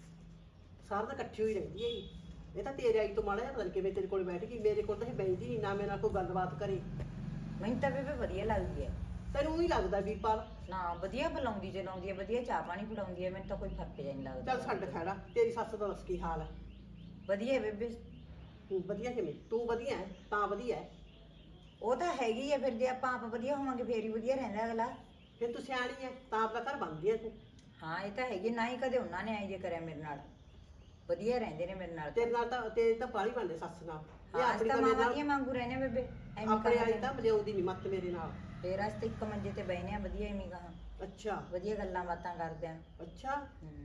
ਸਾਰਾ ਤਾਂ ਇਕੱਠੀ ਹੋਈ ਰਹਿੰਦੀ ਹੈ ਜੀ। ਇਹ ਤਾਂ ਤੇਰੇ ਆਈ ਤੋਂ ਮਾੜਾ ਜਿਹਾ ਪਤਾ ਨਹੀਂ ਕਿਵੇਂ ਤੇਰੇ ਕੋਲ ਬੈਠ ਗਈ, ਮੇਰੇ ਕੋਲ ਤਾਂ ਇਹ ਬੈਠਦੀ ਨਹੀਂ ਨਾ ਮੇਰੇ ਨਾਲ ਕੋਈ ਗੱਲਬਾਤ ਕਰੇ। ਮੈਨੂੰ ਤਾਂ ਬੇਬੇ ਵਧੀਆ ਲੱਗਦੀ ਹੈ। ਤੈਨੂੰ ਨਹੀਂ ਲੱਗਦਾ ਵੀਰਪਾਲ? ਨਾ ਵਧੀਆ ਬੁਲਾਉਂਦੀ ਚਲਾਉਂਦੀ ਹੈ, ਵਧੀਆ ਚਾਹ ਪਾਣੀ ਪਿਲਾਉਂਦੀ ਹੈ, ਮੈਨੂੰ ਤਾਂ ਕੋਈ ਫਰਕ ਜਿਹਾ ਨਹੀਂ ਲੱਗਦਾ। ਚੱਲ ਛੱਡ ਖੜਾ, ਤੇਰੀ ਸੱਸ ਦਾ ਦੱਸ ਕੀ ਹਾਲ ਹੈ? ਵਧੀਆ ਬੇਬੇ। ਤੂੰ ਵਧੀਆ ਕਿਵੇਂ? ਤੂੰ ਵਧੀਆ ਹੈ ਤਾਂ ਵਧੀਆ ਹੈ। ਉਹ ਤਾਂ ਹੈਗੀ ਹੈ, ਫਿਰ ਜੇ ਆਪਾਂ ਆਪ ਵਧੀਆ ਹੋਵਾਂਗੇ ਫੇਰ ਹੀ ਵਧੀਆ ਰਹਿੰਦਾ ਅਗਲਾ। ਫਿਰ ਤੂੰ ਸਿਆਣੀ ਹੈ ਤਾਂ ਆਪਣਾ ਘਰ ਬਣਦੀ ਹੈ ਤੂੰ। ਹਾਂ ਇਹ ਤਾਂ ਹੈਗੀ, ਨਾ ਹੀ ਕਦੇ ਉਹਨਾਂ ਨੇ ਐਂ ਜੇ ਕਰਿਆ ਮੇਰੇ ਨਾਲ, ਵਧੀਆ ਰਹਿੰਦੇ ਨੇ ਮੇਰੇ ਨਾਲ। ਤੇਰੇ ਨਾਲ ਤਾਂ ਤੇਰੇ ਤਾਂ ਬਾਹਲੀ ਬਣਦੇ ਸੱਸ ਨਾਲ। ਹਾਂ ਅਸੀਂ ਤਾਂ ਮਾਵਾਂ ਦੀਆਂ ਵਾਂਗੂ ਰਹਿੰਦੇ ਬੇਬੇ। ਆਪਣੇ ਵਾਲੀ ਤਾਂ ਮਲਿਆਉਂਦੀ ਨਹੀਂ ਮੱਤ ਮੇਰੇ ਨਾਲ। ਫੇਰ ਅਸੀਂ ਇੱਕ ਮੰਜੇ ਤੇ ਬਹਿਨੇ ਆ ਵਧੀਆ ਐਵੇਂ ਕਹਾਂ। ਅੱਛਾ ਵਧੀਆ ਗੱਲਾਂ ਬਾਤਾਂ ਕਰਦੇ ਆ। ਅੱਛਾ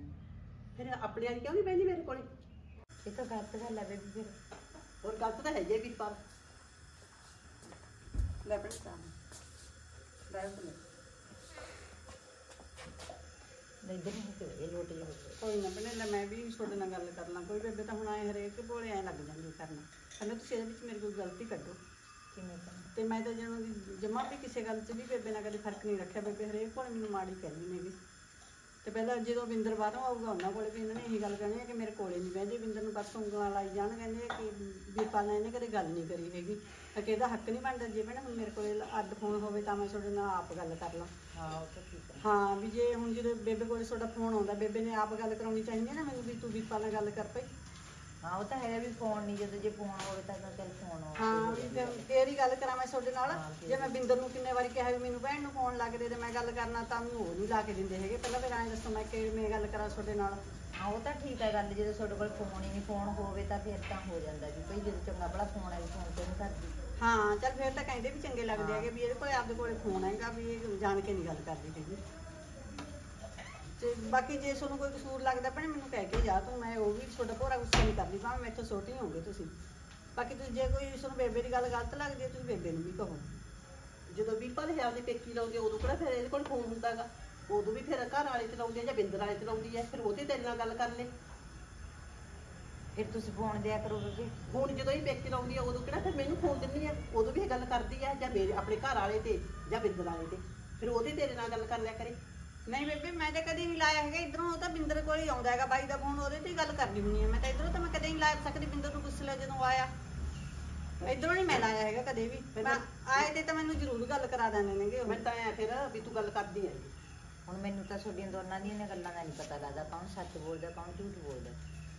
ਫਿਰ ਆਪਣੇ ਵਾਲੀ ਕਿਉਂ ਨਹੀਂ ਬਹਿੰਦੀ ਮੇਰੇ ਕੋਲ? ਇਹ ਤਾਂ ਗਲਤ ਗੱਲ ਹੈ ਬੇਬੀ ਫਿਰ। ਹੋਰ ਗਲਤ ਤਾਂ ਹੈ ਜੇ ਵੀਰਪਾਲ। ਲੈ ਬਣ ਚਾਹ ਡਰਾਈਵ ਲੈ ਇੱਧਰ ਨਹੀਂ ਤੇ ਇਹ ਲੋਟ ਹੀ ਕੋਈ ਨਾ ਬਣੇ ਲੈ ਮੈਂ ਵੀ ਤੁਹਾਡੇ ਨਾਲ ਗੱਲ ਕਰ ਲਾਂ। ਕੋਈ ਬੇਬੇ ਤਾਂ ਹੁਣ ਆਏ ਹਰੇਕ ਬੋਲੇ ਐ ਲੱਗ ਜਾਂਦੀ ਕਰਨਾ। ਕਹਿੰਦਾ ਤੁਸੀਂ ਇਹਦੇ ਵਿੱਚ ਮੇਰੀ ਕੋਈ ਗਲਤੀ ਕੱਢੋ। ਕਿਵੇਂ ਤਾਂ ਤੇ ਮੈਂ ਤਾਂ ਜਦੋਂ ਦੀ ਜਮਾ ਵੀ ਕਿਸੇ ਗੱਲ 'ਚ ਵੀ ਬੇਬੇ ਨਾਲ ਕਦੇ ਫਰਕ ਨਹੀਂ ਰੱਖਿਆ। ਬੇਬੇ ਹਰੇਕ ਕੋਲ ਮੈਨੂੰ ਮਾੜੀ ਕਹਿੰਦੀ ਨੇਗੀ। ਤੇ ਪਹਿਲਾਂ ਜਦੋਂ ਵਿੰਦਰ ਬਾਹਰੋਂ ਆਊਗਾ ਉਹਨਾਂ ਕੋਲੇ ਵੀ ਇਹਨਾਂ ਨੇ ਇਹੀ ਗੱਲ ਕਹਿਣੀ ਹੈ ਕਿ ਮੇਰੇ ਕੋਲੇ ਨਹੀਂ ਬਹਿੰਦੇ। ਵਿੰਦਰ ਨੂੰ ਬਸ ਉਂਗਲਾਂ ਲਾਈ ਜਾਣ, ਕਹਿੰਦੇ ਕਿ ਵੀਰਪਾਲ ਨੇ ਇਹਨੇ ਕਦੇ ਗੱਲ ਨਹੀਂ ਕਰੀ ਹੈਗੀ ਕਿ ਇਹਦਾ ਹੱਕ ਨਹੀਂ ਬਣਦਾ। ਜੇ ਭੈਣੇ ਹੁਣ ਮੇਰੇ ਕੋਲੇ ਅੱਡ ਫੋਨ ਹੋਵੇ ਤਾਂ ਮੈਂ ਤੁਹਾਡੇ ਨਾਲ ਆਪ ਗੱਲ ਕਰ ਲਾਂ। ਹਾਂ ਉਹ ਤਾਂ ਠੀਕ ਹੈ। ਹਾਂ ਵੀ ਜੇ ਹੁਣ ਜਦੋਂ ਬੇਬੇ ਕੋਲੇ ਤੁਹਾਡਾ ਫੋਨ ਆਉਂਦਾ ਬੇਬੇ ਨੇ ਆਪ ਗੱਲ ਕਰਾਉਣੀ ਚਾਹੀਦੀ ਹੈ ਨਾ ਮੈਨੂੰ ਵੀ ਤੂੰ ਵੀਰਪਾਲ ਨਾਲ ਗੱਲ ਕਰ ਪਈ। ਹਾਂ ਉਹ ਤਾਂ ਹੈਗਾ ਵੀ ਫੋਨ ਨਹੀਂ, ਜਦੋਂ ਜੇ ਫੋਨ ਹੋਵੇ ਤਾਂ ਚੱਲ ਫੋਨ ਹੋ। ਹਾਂ ਵੀ ਫੇਰ ਹੀ ਗੱਲ ਕਰਾਂ ਮੈਂ ਤੁਹਾਡੇ ਨਾਲ। ਜੇ ਮੈਂ ਬਿੰਦਰ ਨੂੰ ਕਿੰਨੇ ਵਾਰੀ ਕਿਹਾ ਵੀ ਮੈਨੂੰ ਭੈਣ ਨੂੰ ਫੋਨ ਲਾ ਕੇ ਦੇ ਦੇ ਮੈਂ ਗੱਲ ਕਰਨਾ, ਤਾਂ ਮੈਨੂੰ ਉਹ ਨਹੀਂ ਲਾ ਕੇ ਦਿੰਦੇ ਹੈਗੇ। ਪਹਿਲਾਂ ਫਿਰ ਐਂ ਦੱਸੋ ਮੈਂ ਕਿਵੇਂ ਗੱਲ ਕਰਾਂ ਤੁਹਾਡੇ ਨਾਲ? ਹਾਂ ਉਹ ਤਾਂ ਠੀਕ ਹੈ ਗੱਲ, ਜਦੋਂ ਤੁਹਾਡੇ ਕੋਲ ਫੋਨ ਹੀ ਨਹੀਂ, ਫੋਨ ਹੋਵੇ ਤਾਂ ਫਿਰ ਤਾਂ ਹੋ ਜਾਂਦਾ ਵੀ ਭਈ ਜਦੋਂ ਚੰਗਾ ਭਲਾ ਫੋਨ ਹੈ ਫੋਨ ਤੇ ਨਹੀਂ ਕਰਦੀ। ਹਾਂ ਚੱਲ ਫਿਰ ਤਾਂ ਕਹਿੰਦੇ ਵੀ ਚੰਗੇ ਲੱਗਦੇ ਹੈਗੇ ਵੀ ਇਹਦੇ ਕੋਲ ਆਪਦੇ ਕੋਲੇ ਫੋਨ ਹੈਗਾ ਵੀ ਇਹ ਜਾਣ ਕੇ ਨਹੀਂ ਗੱਲ ਕਰਦੀ ਹੈਗੀ। ਤੇ ਬਾਕੀ ਜੇ ਤੁਹਾਨੂੰ ਕੋਈ ਕਸੂਰ ਲੱਗਦਾ ਭੈਣੇ ਮੈਨੂੰ ਕਹਿ ਕੇ ਜਾ ਤੂੰ, ਮੈਂ ਉਹ ਵੀ ਤੁਹਾਡਾ ਭੋਰਾ ਗੁੱਸਾ ਨਹੀਂ ਕਰਦੀ ਭਾਵੇਂ ਮੈਥੋਂ ਛੋਟੀ ਹੋਗੇ ਤੁਸੀਂ। ਬਾਕੀ ਤੁਸੀਂ ਜੇ ਕੋਈ ਤੁਹਾਨੂੰ ਬੇਬੇ ਦੀ ਗੱਲ ਗਲਤ ਲੱਗਦੀ ਹੈ ਤੁਸੀਂ ਬੇਬੇ ਨੂੰ ਵੀ ਕਹੋ। ਜਦੋਂ ਵੀਰਪਾਲ ਹੈ ਆਪਦੀ ਪੇਕੀ ਲਾਉਂਦੀ ਉਦੋਂ ਕਿਹੜਾ ਫਿਰ ਇਹਦੇ ਕੋਲ ਫੋਨ ਹੁੰਦਾਗਾ, ਉਦੋਂ ਵੀ ਫਿਰ ਘਰ ਵਾਲੇ ਚਲਾਉਂਦੇ ਆ ਜਾਂ ਬਿੰਦਰ ਵਾਲੇ ਚਲਾਉਂਦੀ ਹੈ, ਫਿਰ ਉਹਦੇ ਤੇਰੇ ਨਾਲ ਗੱਲ ਕਰ ਲੈ। ਫਿਰ ਤੁਸੀਂ ਫੋਨ ਦਿਆ ਕਰੋ ਬੇਬੇ। ਹੁਣ ਜਦੋਂ ਇਹ ਪੇਕੀ ਲਾਉਂਦੀ ਆ ਉਦੋਂ ਕਿਹੜਾ ਫਿਰ ਮੈਨੂੰ ਫੋਨ ਦਿੰਦੀ ਆ, ਉਦੋਂ ਵੀ ਇਹ ਗੱਲ ਕਰਦੀ ਆ ਜਾਂ ਮੇਰੇ ਆਪਣੇ ਘਰ ਵਾਲੇ ਤੇ ਜਾਂ ਬਿੰਦਰ ਵਾਲੇ ਤੇ, ਫਿਰ ਉਹਦੇ ਤੇਰੇ ਨਾਲ ਗੱਲ ਕਰ ਲਿਆ ਕਰੇ। ਨਹੀਂ ਬੇਬੇ ਮੈਂ ਤਾਂ ਕਦੇ ਨਹੀਂ ਲਾਇਆ ਹੈਗਾ ਇਧਰੋਂ, ਉਹ ਤਾਂ ਬਿੰਦਰ ਕੋਲ ਹੀ ਆਉਂਦਾ ਹੈਗਾ ਬਾਈ ਦਾ ਫੋਨ, ਉਹਦੇ ਤੇ ਹੀ ਗੱਲ ਕਰਨੀ ਹੁੰਦੀ ਹੈ। ਮੈਂ ਤਾਂ ਇਧਰੋਂ ਤਾਂ ਮੈਂ ਕਦੇ ਨਹੀਂ ਲਾ ਸਕਦੀ, ਬਿੰਦਰ ਨੂੰ ਪੁੱਛ ਲਿਆ ਜਦੋਂ ਆਇਆ। ਇਧਰੋਂ ਨਹੀਂ ਮੈਂ ਲਾਇਆ ਹੈਗਾ ਕਦੇ ਵੀ, ਆਏ ਤੇ ਤਾਂ ਮੈਨੂੰ ਜ਼ਰੂਰ ਗੱਲ ਕਰਾ ਦਿੰਦੇ ਨੇਗੇ। ਮੈਂ ਤਾਂ ਆਇਆ ਫਿਰ ਵੀ ਤੂੰ ਗੱਲ ਕਰਦੀ ਆ। ਹੁਣ ਮੈਨੂੰ ਤਾਂ ਤੁਹਾਡੀਆਂ ਦੋਨਾਂ ਦੀਆਂ ਗੱਲਾਂ ਦਾ ਨਹੀਂ ਪਤਾ ਲੱਗਦਾ, ਕੌਣ ਸੱਚ ਬੋਲਦਾ ਕੌਣ ਝੂਠ ਬੋਲਦਾ।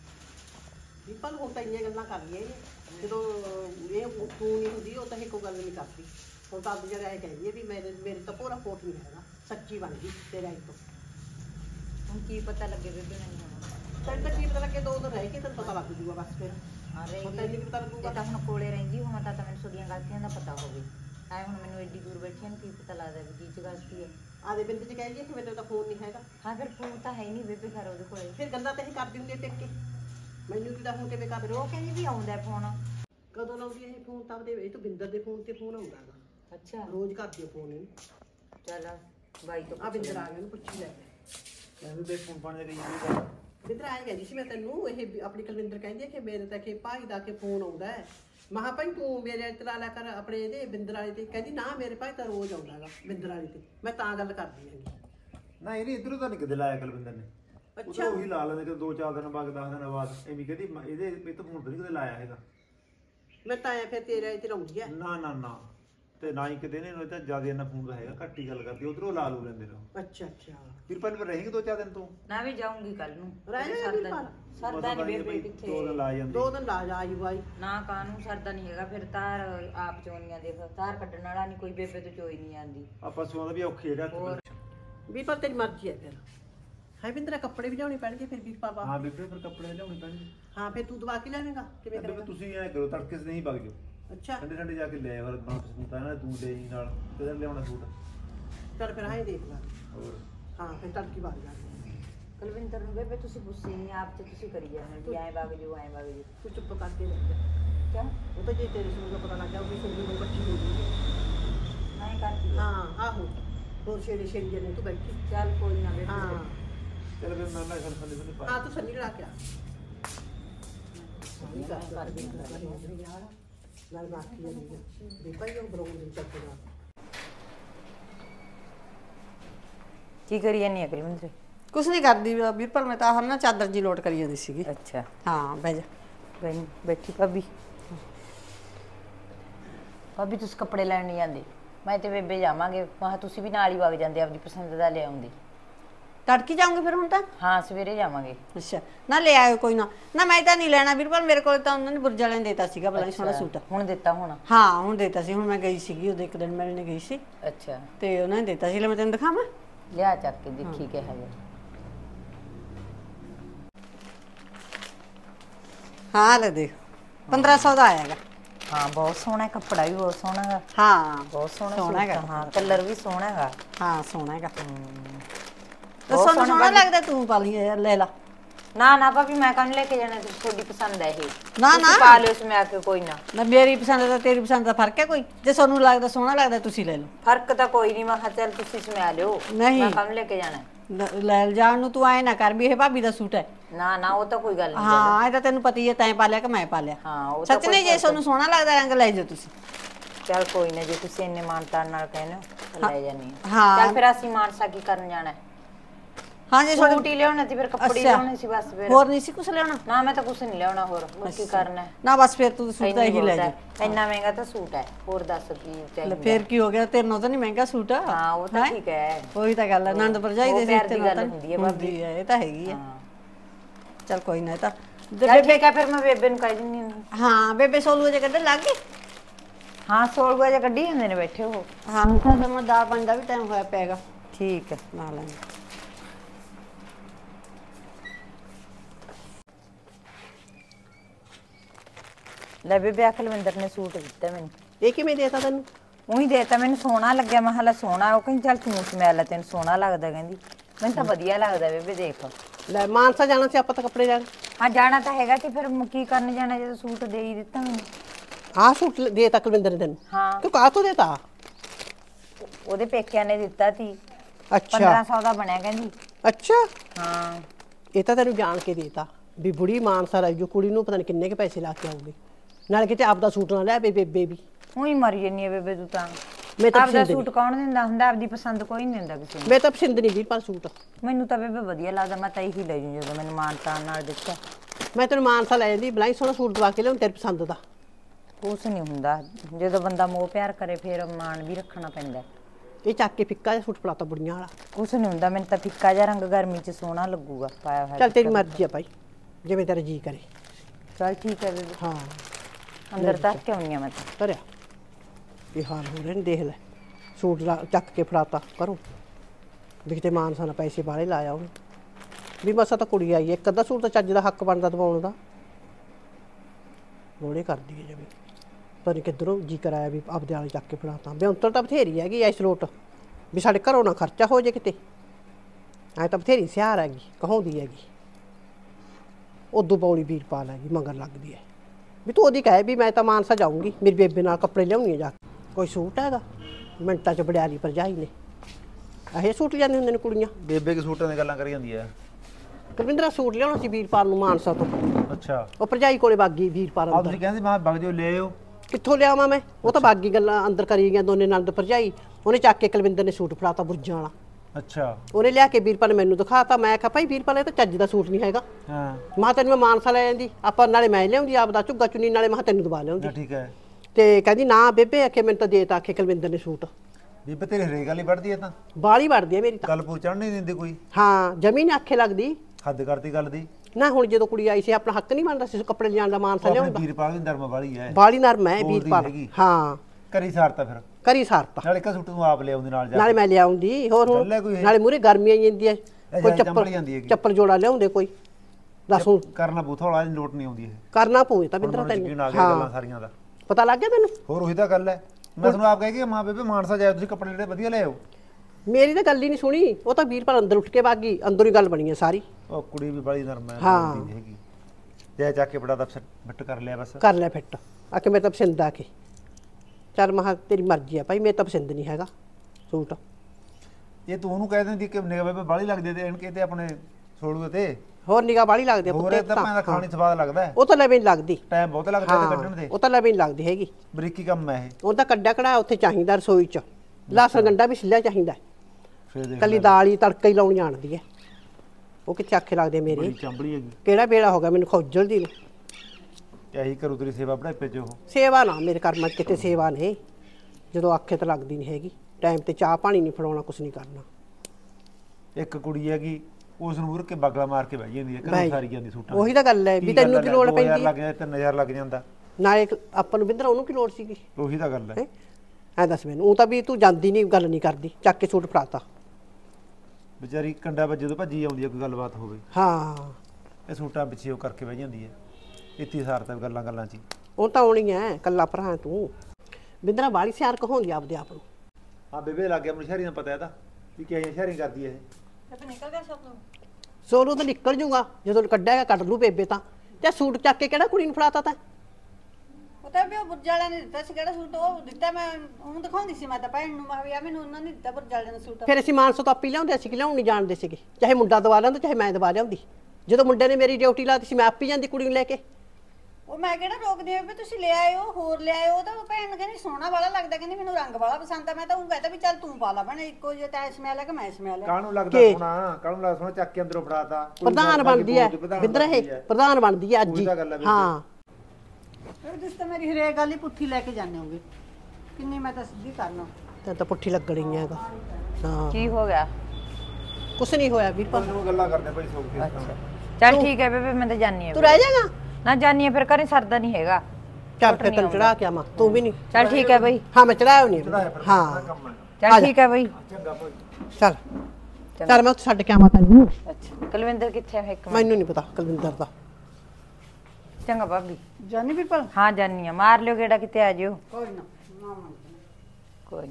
ਵੀਰਪਾਲ ਹੁਣ ਤਾਂ ਇੰਨੀਆਂ ਗੱਲਾਂ ਕਰ ਲਈਆਂ ਨੇ, ਜਦੋਂ ਇਹ ਤੂੰ ਨਹੀਂ ਹੁੰਦੀ ਉਹ ਤਾਂ ਇੱਕੋ ਗੱਲ ਨਹੀਂ ਕਰਦੀ। ਹੁਣ ਤਾਂ ਆਪਦੀ ਜਗ੍ਹਾ ਇਹ ਕਹਿੰਦੀ ਹੈ ਵੀ ਮੇਰੇ ਤਾਂ ਪੂਰਾ ਫੋਟ ਨਹੀਂ ਹੈਗਾ, ਸੱਚੀ ਬਣ ਗਈ ਤੇਰਾ ਇੱਕ। ਹੁਣ ਕੀ ਪਤਾ ਲੱਗੇ ਬੇਬੇ ਮੈਨੂੰ ਹੁਣ? ਤੈਨੂੰ ਤਾਂ ਕੀ ਪਤਾ ਲੱਗੇ, 2 ਦਿਨ ਰਹਿ ਕੇ ਤੈਨੂੰ ਪਤਾ ਲੱਗ ਜੂਗਾ ਬਸ ਫਿਰ। ਹਾਂ ਹੁਣ ਰਹੇਗੀ ਤੈਨੂੰ ਕੀ ਪਤਾ ਲੱਗੂਗਾ? ਜੇ ਤਾਂ ਹੁਣ ਕੋਲੇ ਰਹਿੰਦੀ ਹੋਵਾਂ ਤਾਂ ਮੈਨੂੰ ਤੁਹਾਡੀਆਂ ਗਲਤੀਆਂ ਦਾ ਪਤਾ ਹੋਵੇ। ਐ ਹੁਣ ਮੈਨੂੰ ਐਡੀ ਦੂਰ ਬੈਠਿਆਂ ਨੂੰ ਕੀ ਪਤਾ ਲੱਗਦਾ ਵੀ ਕੀ ਚ ਗਲਤੀ ਹੈ। ਆਦੇ ਬਿੰਦ ਚ ਕਹਿ ਗਈ ਕਿ ਮੇਰੇ ਤਾਂ ਫੋਨ ਨਹੀਂ ਹੈਗਾ। ਹਾਂ ਫਿਰ ਫੋਨ ਤਾਂ ਹੈ ਹੀ ਨਹੀਂ ਬੇਬੇ ਘਰ ਉਹਦੇ ਕੋਲੇ। ਫਿਰ ਗੱਲਾਂ ਤਾਂ ਇਹ ਕਰਦੀ ਹੁੰਦੀ ਹੈ ਟਿਕ ਕੇ, ਮੈਨੂੰ ਕੀ ਦਾ ਹੁਣ ਕਿਵੇਂ ਕਰ ਉਹ ਕਹਿੰਦੀ ਵੀ ਆਉਂਦਾ ਫੋਨ। ਕਦੋਂ ਲਾਉਂਦੀ ਇਹ ਫੋਨ? ਤਾਂ ਉਹਦੇ ਇਹ ਤਾਂ ਬਿੰਦਰ ਦੇ ਫੋਨ ਤੇ ਫੋਨ ਆਉਂਦਾ ਗਾ, ਅੱਛਾ ਰੋਜ਼ ਕਰਦੀ ਆ ਫੋਨ ਇਹਨੂੰ। ਚੱਲ ਬਾਈ ਤੋਂ ਆ ਬਿੰਦਰ ਆ ਗਿਆ, ਉਹਨੂੰ ਪੁੱਛੀ ਲੈ। ਕਹਿੰਦੇ ਦੇ ਫੋਨ ਪਾਣੇ ਦੇ ਕਈ ਬਿੰਦਰ ਆਏ ਕਹਿੰਦੀ ਸੀ ਮੈਂ ਤੈਨੂੰ, ਇਹ ਆਪਣੀ ਕੁਲਵਿੰਦਰ ਕਹਿੰਦੀ ਹੈ ਕਿ ਮੇਰੇ ਤਾਂ ਕਿ ਭਾਈ ਦਾ ਕਿ ਫੋਨ ਆਉਂਦਾ ਹੈ। ਮਹਾ ਭਾਈ ਤੂੰ ਮੇਰੇ ਚਲਾ ਲਿਆ ਕਰ ਆਪਣੇ ਇਹਦੇ ਬਿੰਦਰ ਵਾਲੇ ਤੇ। ਕਹਿੰਦੀ ਨਾ ਮੇਰੇ ਭਾਈ ਤਾਂ ਰੋਜ਼ ਆਉਂਦਾ ਹੈਗਾ ਬਿੰਦਰ ਵਾਲੇ ਤੇ, ਮੈਂ ਤਾਂ ਗੱਲ ਕਰਦੀ ਹੈਗੀ। ਨਾ ਇਹਨੇ ਇਧਰੋਂ ਤਾਂ ਨਹੀਂ ਕਿਤੇ ਲਾਇਆ ਕੁਲਵਿੰਦਰ ਨੇ। ਅੱਛਾ ਉਹੀ ਲਾ ਲੈਂਦੇ ਕਿ 2-4 ਦਿਨ ਬਾਅਦ 10 ਦਿਨ ਬਾਅਦ ਐਵੇਂ ਕਹਿੰਦੀ ਇਹਦੇ ਇਹ ਤਾਂ ਫੋਨ ਤੇ ਨਹੀਂ ਕਿਤੇ ਲਾਇਆ ਹੈਗਾ। ਮੈਂ ਤਾਂ ਆਇਆ ਫਿਰ ਤੇਰੇ ਤੇ ਲਾਉਂਦੀ ਹੈ। ਨਾ ਨਾ ਨਾ ਤੇ ਨਾ ਹੀ ਕਿਤੇ ਨੇ, ਤਾਂ ਜਿਆਦਾ ਇਹਨਾਂ ਫੋਨ ਦਾ ਹੈਗਾ, ਘੱਟ ਹੀ ਗੱਲ ਕਰਦੀ, ਉਧਰੋਂ ਲਾ ਲੂ ਲੈਂਦੇ ਨੇ। ਅੱਛਾ ਅੱਛਾ ਵੀਰਪਾਲ ਫਿਰ ਰਹੇਗੀ 2-4 ਦਿਨ ਤੋਂ? ਨਾ ਵੀ ਜਾਊਂਗੀ ਕੱਲ ਨੂੰ। ਵੀਰਪਾਲ ਸਰਦਾ ਨਹੀਂ ਬੇਬੇ ਕਿੱਥੇ 2 ਦਿਨ ਲਾ ਜਾਂਦੀ। 2 ਦਿਨ ਲਾ ਜਾ ਆਈ ਬਾਈ। ਨਾ ਕਾਹਨੂੰ ਸਰਦਾ ਨਹੀਂ ਹੈਗਾ, ਫਿਰ ਤਾਰ ਆਪ ਚੋਣੀਆਂ ਦੇਖ, ਤਾਰ ਕੱਢਣ ਵਾਲਾ ਨਹੀਂ ਕੋਈ, ਬੇਬੇ ਤੋਂ ਚੋਈ ਨਹੀਂ ਆਂਦੀ। ਆਪਾਂ ਸੋਚਦਾ ਵੀ ਔਖੀ ਹੈਗਾ। ਵੀਰਪਾਲ ਤੇਰੀ ਮਰਜ਼ੀ ਹੈ ਫਿਰ। ਹੈ ਬਿੰਦਰਾ ਕੱਪੜੇ ਵੀ ਲਿਆਉਣੇ ਪੈਣਗੇ ਫਿਰ ਵੀਰਪਾਲ। ਹਾਂ ਬੇਬੇ ਫਿਰ ਕੱਪੜੇ ਲਿਆਉਣੇ ਪੈਣਗੇ। ਹਾਂ ਫਿਰ ਤੂੰ ਦਵਾ ਕੇ ਲਿਆਵੇਂਗਾ ਕਿਵੇਂ ਬੇਬੇ ਕਰੇਗਾ? ਤੁਸੀਂ ਐ ਕਰੋ, ਤੜਕੇ ਨਹੀਂ ਵਗ ਜਾਓ, ਅੱਛਾ ਠੰਡੇ ਠੰਡੇ ਜਾ ਕੇ ਲੈ ਆਇਆ ਸੂਟ ਆ ਨਾ, ਤੂੰ ਦੇ ਨਾਲ ਕਿਹਦਾ ਲਿਆਉਣਾ ਸੂਟ। ਚੱਲ ਫਿਰ ਆਏ ਦੇਖ ਲਾ। ਹੋਰ ਹਾਂ ਫਿਰ ਤੜਕੀ ਵਗ ਜਾ। ਕੁਲਵਿੰਦਰ ਨੂੰ ਬੇਬੇ ਤੁਸੀਂ ਗੁੱਸੇ ਨਹੀਂ, ਆਪ ਤੇ ਤੁਸੀਂ ਕਰੀ ਜਾਂਦੇ ਵੀ ਐਂ ਵਗ ਜਾਓ ਐਂ ਵਗ ਜਾਓ। ਤੂੰ ਚੁੱਪ ਕਰਕੇ ਰਹਿ ਜਾ। ਕਿਉਂ ਉਹ ਤਾਂ ਜੇ ਤੇਰੇ ਸੂਟ ਦਾ ਪਤਾ ਲੱਗ ਗਿਆ ਉਹ ਵੀ ਸੂਟ ਨੂੰ ਬੱਚੀ ਹੋ ਗਈ। ਐਂ ਕਰਦੀ ਆ। ਹਾਂ ਆਹੋ ਹੋਰ ਛੇੜੀ ਛੇੜੀ ਜਨੇ ਤੂੰ ਬੈਠੀ। ਚੱਲ ਕੋਈ ਨਾ ਬੇਬੇ। ਹਾਂ ਚਲ ਫਿਰ ਮੈਂ ਨਾ ਸੰਨ ਨਹੀਂ ਪਾ। ਹਾਂ ਤੂੰ ਸੰਨੀ ਲਾ ਕੇ ਆ। ਨਾਲ ਬਾਕੀ ਜਾਂਦੀ ਦੇ ਭਾਈ ਉਹ ਬਰੋਂ ਦੇ ਚੱਕਣਾ। ਕੀ ਕਰੀ ਜਾਨੀ ਆ ਕੁਲਵਿੰਦਰ? ਕੁਛ ਨਹੀਂ ਕਰਦੀ ਵੀਰਪਾਲ, ਮੈਂ ਤਾਂ ਨਾ ਚਾਦਰ ਜੀ ਲੋਟ ਕਰੀ ਜਾਂਦੀ ਸੀਗੀ। ਅੱਛਾ ਹਾਂ ਬਹਿ ਜਾ। ਬੈਠੀ ਭਾਬੀ। ਭਾਬੀ ਤੁਸੀਂ ਕੱਪੜੇ ਲੈਣ ਨਹੀਂ ਜਾਂਦੇ? ਮੈਂ ਤੇ ਬੇਬੇ ਜਾਵਾਂਗੇ, ਮੈਂ ਕਿਹਾ ਤੁਸੀਂ ਵੀ ਨਾਲ ਹੀ ਵਗ ਜਾਂਦੇ, ਆਪਦੀ ਪਸੰਦ ਦਾ ਲੈ ਆਉਂਦੇ। ਤੜਕੀ ਜਾਉਂਗੇ ਫਿਰ ਹੁਣ ਤਾਂ? ਹਾਂ ਸਵੇਰੇ ਜਾਵਾਂਗੇ। ਅੱਛਾ ਨਾ ਲੈ ਆਇਓ ਕੋਈ ਨਾ। ਨਾ ਮੈਂ ਤਾਂ ਨਹੀਂ ਲੈਣਾ ਵੀਰਪਾਲ, ਮੇਰੇ ਕੋਲ ਤਾਂ ਉਹਨਾਂ ਨੇ ਬੁਰਜ ਵਾਲਿਆਂ ਨੇ ਦੇਤਾ ਸੀਗਾ ਬੜਾ ਸੋਹਣਾ ਸੂਟ। ਹੁਣ ਦਿੱਤਾ ਹੁਣ? ਹਾਂ ਹੁਣ ਦੇਤਾ ਸੀ, ਹੁਣ ਮੈਂ ਗਈ ਸੀਗੀ ਉਹਦੇ ਇੱਕ ਦਿਨ ਮਿਲਣ ਗਈ ਸੀ ਅੱਛਾ ਤੇ ਉਹਨਾਂ ਨੇ ਦੇਤਾ ਸੀ। ਲੈ ਮੈਂ ਤੈਨੂੰ ਦਿਖਾਵਾਂ। ਲਿਆ ਚੱਕ ਕੇ ਦੇਖੀ ਕਿਹਾ ਜਾ। ਹਾਂ ਲੈ ਦੇਖ 1500 ਦਾ ਆਇਆ ਹੈਗਾ। ਹਾਂ ਬਹੁਤ ਸੋਹਣਾ ਕੱਪੜਾ ਵੀ ਬਹੁਤ ਸੋਹਣਾ ਹੈਗਾ। ਹਾਂ ਬਹੁਤ ਸੋਹਣਾ ਸੋਹਣਾ ਹੈਗਾ। ਹਾਂ ਕਲਰ ਵੀ ਸੋਹਣਾ ਹੈਗਾ। ਹਾਂ ਸੋਹਣਾ ਹੈਗਾ। ਬਹੁਤ ਦੱਸੋ ਸੋਹਣਾ ਲੱਗਦਾ, ਤੂੰ ਪਾ ਲਈ ਲੈ ਲਾ। ਨਾ ਨਾ ਭਾਬੀ ਮੈਂ ਕੰਨ ਲੈ ਕੇ ਜਾਣਾ, ਤੁਹਾਡੀ ਪਸੰਦ ਹੈ ਇਹ। ਨਾ ਨਾ ਪਾ ਲਿਓ ਇਸ ਮੈਂ ਆ ਕੇ ਕੋਈ ਨਾ। ਨਾ ਮੇਰੀ ਪਸੰਦ ਦਾ ਤੇਰੀ ਪਸੰਦ ਦਾ ਫਰਕ ਹੈ ਕੋਈ? ਜੇ ਤੁਹਾਨੂੰ ਲੱਗਦਾ ਸੋਹਣਾ ਲੱਗਦਾ ਤੁਸੀਂ ਲੈ ਲਓ। ਫਰਕ ਤਾਂ ਕੋਈ ਨਹੀਂ, ਮੈਂ ਕਿਹਾ ਚੱਲ ਤੁਸੀਂ ਸਮਾ ਲਿਓ, ਨਹੀਂ ਮੈਂ ਕੰਨ ਲੈ ਕੇ ਜਾਣਾ। ਲੈ ਜਾਣ ਨੂੰ ਤੂੰ ਐ ਨਾ ਕਰ ਵੀ ਇਹ ਭਾਬੀ ਦਾ ਸੂਟ ਹੈ। ਨਾ ਨਾ ਉਹ ਤਾਂ ਕੋਈ ਗੱਲ ਨਹੀਂ। ਹਾਂ ਇਹ ਤਾਂ ਤੈਨੂੰ ਪਤਾ ਹੀ ਹੈ, ਤੈਂ ਪਾ ਲਿਆ ਕਿ ਮੈਂ ਪਾ ਲਿਆ। ਹਾਂ ਉਹ ਤਾਂ ਸੱਚ ਨਹੀਂ, ਜੇ ਤੁਹਾਨੂੰ ਸੋਹਣਾ ਲੱਗਦਾ ਰੰਗ ਲੈ ਜਾਓ ਤੁਸੀਂ। ਚੱਲ ਕੋਈ ਨਾ, ਜੇ ਤੁਸੀਂ ਇੰਨੇ ਮਾਨਤਾਨ ਨਾਲ ਕਹਿੰਦੇ ਹੋ ਤਾਂ ਲੈ ਜਾਨੀ ਆ। ਹਾਂ ਚੱਲ ਫਿਰ ਅਸੀਂ ਮਾਨਸਾ ਕੀ ਕਰਨ ਜਾਣਾ? ਹਾਂ ਜੀ ਸੂਟ ਹੀ ਲਿਆਉਣਾ ਸੀ, ਫਿਰ ਕੱਪੜੇ ਲਿਆਉਣੇ ਸੀ ਬਸ। ਫਿਰ ਹੋਰ ਨਹੀਂ ਸੀ ਕੁਛ ਲਿਆਉਣਾ? ਨਾ ਮੈਂ ਤਾਂ ਕੁਛ ਨਹੀਂ ਲਿਆਉਣਾ, ਹੋਰ ਕੀ ਕਰਨਾ ਹੈ? ਨਾ ਬਸ ਫਿਰ ਤੂੰ ਸੂਟ ਦਾ ਹੀ ਲੈ ਜਾ। ਇੰਨਾ ਮਹਿੰਗਾ ਤਾਂ ਸੂਟ ਹੈ, ਹੋਰ ਦੱਸ ਕੀ ਚਾਹੀਦਾ? ਫਿਰ ਕੀ ਹੋ ਗਿਆ, ਤੇਰੇ ਨਾਲ ਤਾਂ ਨਹੀਂ ਮਹਿੰਗਾ ਸੂਟ ਆ। ਹਾਂ ਉਹ ਤਾਂ ਠੀਕ ਹੈ, ਉਹੀ ਤਾਂ ਗੱਲ ਹੈ, ਆਨੰਦ ਭਰਜਾਈ ਦੇ ਸਿਰ ਤੇ ਗੱਲ ਹੁੰਦੀ ਹੈ ਭਾਬੀ। ਇਹ ਤਾਂ ਹੈਗੀ ਆ। ਚੱਲ ਕੋਈ ਨਾ, ਇਹ ਤਾਂ ਠੀਕ ਹੈ ਫਿਰ ਮੈਂ ਬੇਬੇ ਨੂੰ ਕਹਿ ਦਿੰਦੀ ਹਾਂ। ਹਾਂ ਬੇਬੇ ਸੋਲੂ ਜੇ ਕੱਢਣ ਲੱਗ ਗਈ। ਹਾਂ 16 ਵਜੇ ਕੱਢੀ ਜਾਂਦੇ ਨੇ ਬੈਠੇ ਹੋ। ਹਾਂ ਤਾਂ ਮੈਂ ਦਾਲ ਪਾਣੀ ਦਾ ਵੀ ਟਾਈਮ ਹੋਇਆ ਪਿਆਗਾ। ਠੀਕ ਹੈ ਨਾਲ ਲਾਂਗੇ। ਲੈ ਬੇਬੇ ਆ ਕੁਲਵਿੰਦਰ ਨੇ ਸੂਟ ਦਿੱਤਾ ਮੈਨੂੰ। ਇਹ ਕਿਵੇਂ ਦੇਤਾ ਤੈਨੂੰ? ਉਹੀ ਦੇਤਾ, ਮੈਨੂੰ ਸੋਹਣਾ ਲੱਗਿਆ, ਮੈਂ ਹਲਾ ਸੋਹਣਾ। ਉਹ ਕਹਿੰਦੀ ਚੱਲ ਤੂੰ ਸਮੈਲ ਲੈ, ਤੈਨੂੰ ਸੋਹਣਾ ਲੱਗਦਾ ਕਹਿੰਦੀ। ਮੈਨੂੰ ਤਾਂ ਵਧੀਆ ਲੱਗਦਾ ਬੇਬੇ, ਦੇਖ ਲੈ ਮਾਨਸਾ ਜਾਣਾ ਸੀ ਆਪਾਂ ਤਾਂ ਕੱਪੜੇ ਲੈਣ। ਹਾਂ ਜਾਣਾ ਤਾਂ ਹੈਗਾ, ਤੇ ਫਿਰ ਕੀ ਕਰਨ ਜਾਣਾ ਜਦੋਂ ਸੂਟ ਦੇ ਹੀ ਦਿੱਤਾ ਮੈਨੂੰ। ਆਹ ਸੂਟ ਦੇ ਤਾ ਕੁਲਵਿੰਦਰ ਨੇ ਤੈਨੂੰ? ਹਾਂ ਤੂੰ ਕਾਹ ਤੋਂ ਦੇਤਾ? ਉਹਦੇ ਪੇਕਿਆਂ ਨੇ ਦਿੱਤਾ ਸੀ। ਅੱਛਾ 1500 ਦਾ ਬਣਿਆ ਕਹਿੰਦੀ। ਅੱਛਾ ਹਾਂ ਇਹ ਤਾਂ ਤੈਨੂੰ ਜਾਣ ਕੇ ਦੇਤਾ ਵੀ ਬੁੜੀ ਮਾਨਸਾ ਰਾਜੂ ਕੁੜੀ ਨੂੰ ਪਤਾ ਨਹੀਂ ਕਿੰਨੇ ਕੇ ਪੈਸੇ ਲਾ ਕੇ ਆਉਗੀ, ਨਾਲ ਕਿਤੇ ਆਪਦਾ ਸੂਟ ਨਾ ਲੈ ਬੇਬੇ ਵੀ। ਉਹੀ ਮਰ ਜੰਨੀ ਆ ਬੇਬੇ ਤੂੰ ਤਾਂ। ਮੈਂ ਤਾਂ ਆਪਦਾ ਸੂਟ ਕੌਣ ਦਿੰਦਾ ਹੁੰਦਾ? ਆਪਦੀ ਪਸੰਦ ਕੋਈ ਨਹੀਂ ਦਿੰਦਾ ਕਿਸੇ ਨੂੰ। ਮੈਂ ਤਾਂ ਪਸੰਦ ਨਹੀਂ ਵੀਰਪਾਲ ਸੂਟ। ਮੈਨੂੰ ਤਾਂ ਬੇਬੇ ਵਧੀਆ ਲੱਗਦਾ, ਮੈਂ ਤਾਂ ਇਹੀ ਲੈ ਜੂ ਜਦੋਂ ਮੈਨੂੰ ਮਾਨਤਾ ਨਾਲ ਦਿੱਤਾ। ਮੈਂ ਤੈਨੂੰ ਮਾਨਸਾ ਲੈ ਜਾਂਦੀ ਬਲਾਈ ਸੋਹਣਾ ਸੂਟ ਦਵਾ ਕੇ ਲਿਆਉਂ ਤੇਰੀ ਪਸੰਦ ਦਾ। ਕੁਛ ਨਹੀਂ ਹੁੰਦਾ, ਜਦੋਂ ਬੰਦਾ ਮੋਹ ਪਿਆਰ ਕਰੇ ਫਿਰ ਮਾਣ ਵੀ ਰੱਖਣਾ ਪੈਂਦਾ। ਇਹ ਚੱਕ ਕੇ ਫਿੱਕਾ ਜਿਹਾ ਸੂਟ ਫੜਾਤਾ ਬੁੜੀਆਂ ਵਾਲਾ। ਕੁਛ ਨਹੀਂ ਹੁੰਦਾ, ਮੈਨੂੰ ਤਾਂ ਫਿੱਕਾ ਜਿਹਾ ਰੰਗ ਗਰਮੀ 'ਚ ਸੋਹਣਾ ਲੱਗੂਗਾ ਪਾਇਆ ਹੋਇਆ। ਚੱਲ ਤੇਰੀ ਮਰਜ਼ੀ ਆ ਭਾਈ, ਜਿਵੇਂ ਤੇਰਾ ਜੀ ਕਰੇ। ਚੱਲ ਠੀਕ ਹੈ ਬੇਬੇ। ਹਾਂ ਅੰਦਰ ਤੱਕ ਕੇ ਆਉਣੀ ਆ ਮੈਂ ਤਾਂ। ਧਰਿਆ ਇਹ ਹਾਲ ਹੋ ਰਹੇ ਨੇ, ਦੇਖ ਲੈ ਸੂਟ ਚੱਕ ਕੇ ਫੜਾਤਾ ਕਰੋ ਵੀ ਕਿਤੇ ਮਾਨਸਾ ਨਾਲ ਪੈਸੇ ਬਾਹਲੇ ਲਾਇਆ ਉਹਨੇ ਵੀ ਮਸਾ ਤਾਂ ਕੁੜੀ ਆਈ ਹੈ, ਇੱਕ ਅੱਧਾ ਸੂਟ ਤਾਂ ਚੱਜ ਦਾ ਹੱਕ ਬਣਦਾ ਦਵਾਉਣ ਦਾ। ਰੋੜੇ ਕਰਦੀ ਹੈ ਜਿਵੇਂ ਪਤਾ ਨਹੀਂ ਕਿੱਧਰੋਂ ਜੀ ਕਰਾਇਆ ਵੀ ਆਪਦੇ ਵਾਲੇ ਚੱਕ ਕੇ ਫੜਾਤਾ। ਬਿਉਂਤਰ ਤਾਂ ਬਥੇਰੀ ਹੈਗੀ ਐਸ ਲੋਟ ਵੀ ਸਾਡੇ ਘਰੋਂ ਨਾ ਖਰਚਾ ਹੋ ਜੇ ਕਿਤੇ, ਐ ਤਾਂ ਬਥੇਰੀ ਸਿਆਰ ਹੈਗੀ ਕਹਾਉਂਦੀ ਹੈਗੀ। ਉਦੋਂ ਬੌਲੀ ਵੀਰਪਾਲ ਹੈਗੀ ਮਗਰ ਲੱਗਦੀ ਹੈ ਵੀ ਤੂੰ ਉਹਦੀ ਕਹੇ ਵੀ ਮੈਂ ਤਾਂ ਮਾਨਸਾ ਜਾਊਂਗੀ, ਮੇਰੀ ਬੇਬੇ ਨਾਲ ਕੱਪੜੇ ਲਿਆਉਣੀ ਜਾ ਕੇ। ਕੋਈ ਸੂਟ ਹੈਗਾ ਮਿੰਟਾਂ 'ਚ ਬੜਿਆਰੀ ਭਰਜਾਈ ਨੇ ਇਹ ਸੂਟ ਲਿਆਉਂਦੇ ਹੁੰਦੇ ਨੇ ਕੁੜੀਆਂ। ਬੇਬੇ ਕੇ ਸੂਟਾਂ ਦੀ ਗੱਲਾਂ ਕਰੀ ਜਾਂਦੀ ਆ। ਕੁਲਵਿੰਦਰ ਸੂਟ ਲਿਆਉਣਾ ਸੀ ਵੀਰਪਾਲ ਨੂੰ ਮਾਨਸਾ ਤੋਂ। ਅੱਛਾ ਉਹ ਭਰਜਾਈ ਕੋਲੇ ਬਾਗੀ ਵੀਰਪਾਲ ਆ ਅੰਦਰ। ਤੁਸੀਂ ਕਹਿੰਦੇ ਮੈਂ ਵਗ ਜਿਓ ਲੈ ਆਇਓ। ਕਿੱਥੋਂ ਲਿਆਵਾਂ ਮੈਂ? ਉਹ ਤਾਂ ਬਾਗੀ ਗੱਲਾਂ ਅੰਦਰ ਕਰੀ ਗਈਆਂ ਦੋਨੇ ਨੰਦ ਭਰਜਾਈ। ਉਹਨੇ ਚੱਕ ਕੇ ਕੁਲਵਿੰਦਰ ਨੇ ਸੂਟ ਫੜਾਤਾ ਬੁਰਜਾਂ ਵਾਲਾ। ਅੱਛਾ ਉਹਨੇ ਲਿਆ ਕੇ ਵੀਰਪਾਲ ਨੇ ਮੈਨੂੰ ਦਿਖਾਤਾ। ਮੈਂ ਕਿਹਾ ਭਾਈ ਵੀਰਪਾਲ ਇਹ ਤਾਂ ਚੱਜ ਦਾ ਸੂਟ ਨਹੀਂ ਹੈਗਾ। ਹਾਂ ਮੈਂ ਤੈਨੂੰ ਮੈਂ ਮਾਨਸਾ ਲੈ ਜਾਂਦੀ ਆਪਾਂ, ਨਾਲੇ ਮੈਂ ਲਿਆਉਂਦੀ ਆਪਦਾ ਝੁੱਗਾ ਚੁੰਨੀ, ਨਾਲੇ ਮੈਂ ਤੈਨੂੰ ਦਵਾ ਲਿਆਉਂਦੀ। ਠੀਕ ਹੈ। ਤੇ ਕਹਿੰਦੀ ਨਾ ਬੇਬੇ ਆਖੇ ਮੈਨੂੰ ਤਾਂ ਦੇਤਾ ਆਖੇ ਕੁਲਵਿੰਦਰ ਨੇ ਸੂਟ। ਬੀਬੇ ਤੇਰੀ ਹਰੇਕ ਗੱਲ ਹੀ ਵੱਢਦੀ ਹੈ ਤਾਂ। ਬਾਲੀ ਵੜਦੀ ਹੈ ਮੇਰੀ ਤਾਂ। ਗੱਲ ਪੂਰ ਚੜ੍ਹ ਨਹੀਂ ਦਿੰਦੀ ਕੋਈ। ਹਾਂ ਜਮੀਨ ਆਖੇ ਲੱਗਦੀ ਹੱਦ ਕਰਤੀ ਗੱਲ ਦੀ ਨਾ। ਹੁਣ ਜਦੋਂ ਕੁੜੀ ਆਈ ਸੀ ਆਪਣਾ ਹੱਕ ਨਹੀਂ ਮੰਨਦਾ ਸੀ ਕੱਪੜੇ ਲਿਆਉਣ ਦਾ, ਮਾਨਸਾ ਲਿਆਉਂਦਾ। ਵੀਰਪਾਲ ਦੀ ਨਰਮ ਵਾਲੀ ਹੈ, ਬਾਲੀ ਨਰਮ ਹੈ ਬੋਲਦੀ ਵੀਰਪਾਲ। ਹੈਗੀ। ਹਾਂ ਕਰੀ ਸਾਰਤਾ ਫਿਰ ਕਰੀ ਸਾਰਤਾ। ਨਾਲੇ ਇੱਕ ਸੂਟ ਨੂੰ ਆਪ ਲੈ ਆਉਂਦੀ ਨਾਲ ਜਾ ਨਾਲੇ ਮੈਂ ਲਿਆਉਂਦੀ ਹੋਰ ਗੱਲ ਹੈ ਕੋਈ ਇਹ। ਨਾਲੇ ਮੂਰੇ ਗਰਮੀ ਆਈ ਜਾਂਦੀ ਹੈ, ਕੋਈ ਚੰਬਲ ਜਾਂਦੀ ਹੈਗੀ। ਚੱਪਲ ਜੋੜਾ ਲਿਆਉਂਦੇ ਕੋਈ। ਦੱਸ ਹੁਣ ਕਰਨਾ ਬੂਥਾ ਲੋਟ ਨਹੀਂ ਆਉਂਦੀ ਇਹ। ਕਰਨਾ ਪਊ ਤਾਂ ਬਿੰਦਰਾ ਯਕੀਨ ਤੈਨੂੰ। ਆ ਗਿਆ ਗੱਲਾਂ ਸਾਰੀਆਂ ਦਾ ਪਤਾ ਲੱਗ ਗਿਆ ਤੈਨੂੰ? ਹੋਰ ਉਹੀ ਤਾਂ ਗੱਲ ਹੈ। ਮੈਂ ਤੁਹਾਨੂੰ ਆਪ ਕਹਿ ਕੇ ਮਾਂ ਬੇਬੇ ਮਾਨਸਾ ਜਾਇਓ ਤੁਸੀਂ ਕੱਪੜੇ ਜਿਹੜੇ ਵਧੀਆ ਲੈ ਆਓ। ਮੇਰੀ ਤਾਂ ਗੱਲ ਹੀ ਨਹੀਂ ਸੁਣੀ। ਉਹ ਤਾਂ ਵੀਰਪਾਲ ਅੰਦਰ ਉੱਠ ਕੇ ਬਾਗੀ, ਅੰਦਰ ਹੀ ਗੱਲ ਬਣੀ ਹੈ ਸਾਰੀ। ਉਹ ਕੁੜੀ ਵੀ ਬੜੀ ਨਰਮ ਹੈ, ਹਾਂ। ਬੋਲਦੀ ਨਹੀਂ ਹੈਗੀ। ਜੇ ਚੱਕ ਕੇ ਬੜਾ ਦਾ ਫਿੱਟ ਕਰ ਲਿਆ ਬਸ। ਕਰ ਲੈ ਫਿੱਟ ਆ ਕੇ ਮੇਰੇ ਤਾਂ ਪਸੰਦ ਆ ਕੇ। ਚੱਲ ਮਹਾ ਤੇਰੀ ਮਰਜ਼ੀ ਆ ਭਾਈ, ਮੇਰੇ ਤਾਂ ਪਸੰਦ ਨਹੀਂ ਹੈਗਾ ਸੂਟ। ਇਹ ਤੂੰ ਉਹਨੂੰ ਕਹਿ ਦਿੰਦੀ ਕਿ ਨਿਗਾਹ ਬੇਬੇ ਬਾਹਲੀ ਲੱਗਦੀ ਤੇ ਇਹਨ ਤੇ ਆਪਣੇ ਛੋੜੂਏ ਤੇ ਹੋਰ ਨਿਗਾਹ ਬਾਹਲੀ ਲੱਗਦੀ ਆ ਹੋਰ ਪੁੱਤੇ ਇਹ ਤਾਂ ਭਾਵੇਂ ਖਾਣੀ ਸਵਾਦ ਲੱਗਦਾ ਹੈ। ਉਹ ਤਾਂ ਲੈਵੇਂ ਲੱਗਦੀ ਟਾਈਮ ਬਹੁਤ ਲੱਗਦਾ ਤੇ ਕੱਢਣ ਦੇ। ਉਹ ਤਾਂ ਲੈਵੇਂ ਲੱਗਦੀ ਹੈਗੀ। ਬਰੀਕੀ ਕੰਮ ਹੈ ਇਹ। ਉਹ ਤਾਂ ਕੱਢਿਆ ਕਢਾਇਆ ਉੱਥੇ ਚਾਹੀਦਾ ਰਸੋਈ 'ਚ। ਲਸਣ ਗੰਡਾ ਵੀ ਛਿੱਲਿਆ ਚਾਹੀਦਾ। ਫਿਰ ਦੇਖ ਕੱਲੀ ਦਾਲ ਹੀ ਤੜਕਾ ਹੀ ਲਾਉਣੀ ਆਣਦੀ ਹੈ। ਉਹ ਕਿੱਥੇ ਆਖੇ ਲੱਗਦੇ ਮੇਰੇ। ਬੜੀ ਚੰਬਲੀ ਹੈਗੀ। ਕਿਹੜਾ ਵੇਲਾ ਹੋ ਗਿਆ ਮੈਨੂੰ ਖੌਜਲ ਦੀ ਨੂੰ। ਇਹੀ ਕਰੂ ਤੇਰੀ ਸੇਵਾ ਬੜਾਪੇ 'ਚ ਉਹ। ਸੇਵਾ ਨਾ ਮੇਰੇ ਕਰਮਾਂ 'ਚ ਕਿਤੇ ਸੇਵਾ ਨੇ। ਜਦੋਂ ਆਖੇ ਤਾਂ ਲੱਗਦੀ ਨਹੀਂ ਹੈਗੀ। ਟਾਈਮ ਤੇ ਚਾਹ ਪਾਣੀ ਨਹੀਂ ਫੜਾਉਣਾ, ਕੁਛ ਨਹੀਂ ਕਰਨਾ। ਇੱਕ ਕੁੜੀ ਹੈਗੀ ਉਸ ਨੂੰ ਮੁੜ ਕੇ ਬਗਲਾ ਮਾਰ ਕੇ ਬਹਿ ਜਾਂਦੀ ਹੈ, ਘਰੋਂ ਸਾਰੀ ਜਾਂਦੀ ਸੂਟਾਂ। ਉਹੀ ਤਾਂ ਗੱਲ ਹੈ ਵੀ ਤੈਨੂੰ ਕੀ ਲੋੜ ਪੈਂਦੀ ਲੱਗ ਜਾਂਦਾ 3000 ਲੱਗ ਜਾਂਦਾ। ਨਾਲੇ ਆਪਾਂ ਨੂੰ ਬਿੰਦਰਾ ਉਹਨੂੰ ਕੀ ਲੋੜ ਸੀਗੀ? ਉਹੀ ਤਾਂ ਗੱਲ ਹੈ। ਐ ਦੱਸ ਮੈਨੂੰ। ਉਹ ਤਾਂ ਵੀ ਤੂੰ ਜਾਂਦੀ ਨਹੀਂ, ਗੱਲ ਨਹੀਂ ਕਰਦੀ, ਚੱਕ ਕੇ ਸੂਟ ਫੜਾਤਾ। ਵਿਚਾਰੀ ਕੰਡਾ ਵੱਜੇ ਤੋਂ ਭੱਜੀ ਆਉਂਦੀ ਹੈ ਕੋਈ ਗੱਲਬਾਤ ਹੋਵੇ। ਹਾਂ ਇਹ ਸੂਟਾਂ ਪਿੱਛੇ ਉਹ ਕਰਕੇ ਬਹਿ ਜਾਂਦੀ ਹੈ। ਇੱਤੀ ਸਾਰਤਾ ਗੱਲਾਂ ਗੱਲਾਂ 'ਚ। ਉਹ ਤਾਂ ਆਉਣੀ ਐ, ਕੱਲਾ ਭਰਾ ਤੂੰ। ਬਿੰਦਰਾ ਬਾਲੀ ਸਿਆਰ ਕਹਾਉਂਦੀ ਆਪਦੇ ਆਪ ਨੂੰ। ਹਾਂ ਬੇਬੇ ਲੱਗ ਗਿਆ ਮੈਨੂੰ ਸ਼ਹਿਰੀ ਦਾ ਪਤਾ ਇਹਦਾ ਵੀ ਕਿਹੜੀਆਂ ਸ਼ਹਿਰੀ ਕਰਦੀ ਹੈ ਇਹ। ਤੇ ਨਿਕਲ ਗਿਆ ਸਭ ਤੋਂ। ਸੋਨੂੰ ਤਾਂ ਨਿਕਲ ਜੂਗਾ ਜਦੋਂ ਕੱਢਿਆ ਕੱਢ ਲੂ ਬੇਬੇ ਤਾਂ। ਤੇ ਸੂਟ ਚੱਕ ਕੇ ਕਿਹੜਾ ਕੁੜੀ ਨੂੰ ਫੜਾਤਾ ਤਾਂ? ਉਹ ਤਾਂ ਵੀ ਉਹ ਬੁਰਜ ਵਾਲਿਆਂ ਨੇ ਦਿੱਤਾ ਸੀ। ਕਿਹੜਾ ਸੂਟ ਉਹ ਦਿੱਤਾ? ਮੈਂ ਉਹਨੂੰ ਦਿਖਾਉਂਦੀ ਸੀ ਮੈਂ ਤਾਂ ਭੈਣ ਨੂੰ। ਮੈਂ ਕਿਹਾ ਮੈਨੂੰ ਉਹਨਾਂ ਨੇ ਦਿੱਤਾ ਬੁਰਜ ਵਾਲਿਆਂ ਨੇ ਸੂਟ। ਫਿਰ ਅਸੀਂ ਮਾਨਸਾ ਤੋਂ ਆਪੀ ਲਿਆਉਂਦੇ, ਅਸੀਂ ਕਿ ਲਿਆਉਣ ਨਹੀਂ ਜਾਣਦੇ ਸੀਗੇ। ਚਾਹੇ ਮੁੰਡਾ ਦਵਾ ਲਿਆਉਂਦਾ ਚਾਹੇ ਮੈਂ ਦਵਾ ਲਿਆਉਂਦੀ। ਜਦੋਂ ਮੁੰਡੇ ਨੇ ਮੇਰੀ ਡਿਊਟੀ ਲਾਤੀ ਸੀ ਮੈਂ ਆਪੀ ਜਾਂਦੀ ਕੁੜੀ ਨੂੰ ਲੈ ਕੇ। ਉਹ ਮੈਂ ਕਿਹੜਾ ਰੋਕਦੀ ਆ ਵੀ ਤੁਸੀਂ ਲੈ ਆਇਓ, ਹੋਰ ਲੈ ਆਇਓ। ਤਾਂ ਭੈਣ ਕਹਿੰਦੀ ਸੋਹਣਾ ਵਾਲਾ ਲੱਗਦਾ, ਕਹਿੰਦੀ ਮੈਨੂੰ ਰੰਗ ਵਾਲਾ ਪਸੰਦ ਆ। ਮੈਂ ਤਾਂ ਉਹ ਕਹਤਾ ਵੀ ਚੱਲ ਤੂੰ ਪਾ ਲਾ ਭੈਣੇ, ਇੱਕੋ ਜਿਹਾ ਤਾਂ ਸਮੈਲ ਹੈ ਕਿ ਮੈਂ ਸਮੈਲ ਹੈ। ਕਾਹਨੂੰ ਲੱਗਦਾ ਸੋਹਣਾ? ਕਾਹਨੂੰ ਲੱਗਦਾ ਸੋਹਣਾ? ਚੱਕ ਕੇ ਅੰਦਰੋਂ ਫੜਾਤਾ। ਪ੍ਰਧਾਨ ਬਣਦੀ ਹੈ ਬਿੰਦਰ, ਇਹ ਪ੍ਰਧਾਨ ਬਣਦੀ ਹੈ ਅੱਜ ਹੀ। ਹਾਂ ਜਿਸ ਤਾਂ ਮੇਰੀ ਹਰੇਕ ਗੱਲ ਹੀ ਪੁੱਠੀ ਲੈ ਕੇ ਜਾਂਦੇ ਹੋਗੇ। ਕਿੰਨੀ ਮੈਂ ਤਾਂ ਸਿੱਧੀ ਕਰਨਾ। ਤੇ ਤਾਂ ਪੁੱਠੀ ਲੱਗਣੀ ਹੈਗਾ। ਹਾਂ ਕੀ ਹੋ ਗਿਆ? ਕੁਛ ਨਹੀਂ ਹੋਇਆ ਵੀਰਪਾਲ। ਤੁਹਾਨੂੰ ਗੱਲਾਂ ਕਰਦੇ ਭਾਈ ਸੋਕ ਕੇ। ਚੱਲ ਠੀਕ ਹੈ ਬੇਬੇ, ਮੈਂ ਤਾਂ ਜਾਨੀ ਆ। ਤੂੰ ਰਹਿ ਜਾਏਗਾ ਨਾ ਜਾਨੀ ਆ ਫਿਰ ਘਰੇ ਸਰਦਾ ਨਹੀਂ ਹੈਗਾ। ਚੱਲ ਫਿਰ ਤੈਨੂੰ ਚੜਾ ਕੇ ਆਵਾਂ। ਤੂੰ ਵੀ ਨਹੀਂ? ਚੱਲ ਠੀਕ ਹੈ ਬਈ। ਹਾਂ ਮੈਂ ਚੜਾਇਆ ਨਹੀਂ। ਹਾਂ ਚੱਲ ਠੀਕ ਹੈ ਬਈ। ਚੱਲ ਚੱਲ ਮੈਂ ਉੱਥੇ ਛੱਡ ਕੇ ਆਵਾਂ ਤੈਨੂੰ। ਅੱਛਾ ਕੁਲਵਿੰਦਰ ਕਿੱਥੇ ਹੈ? ਇੱਕ ਮੈਨੂੰ ਨਹੀਂ ਪਤਾ ਕੁਲਵਿੰਦਰ ਦਾ। ਚੰਗਾ ਭਾਬੀ। ਜਾਨੀ ਵੀਰਪਾਲ? ਹਾਂ ਜਾਨੀ ਆ। ਮਾਰ ਲਿਓ ਗੇੜਾ ਕਿਤੇ ਆ ਜਿਓ। ਕੋਈ ਨਾ ਕੋਈ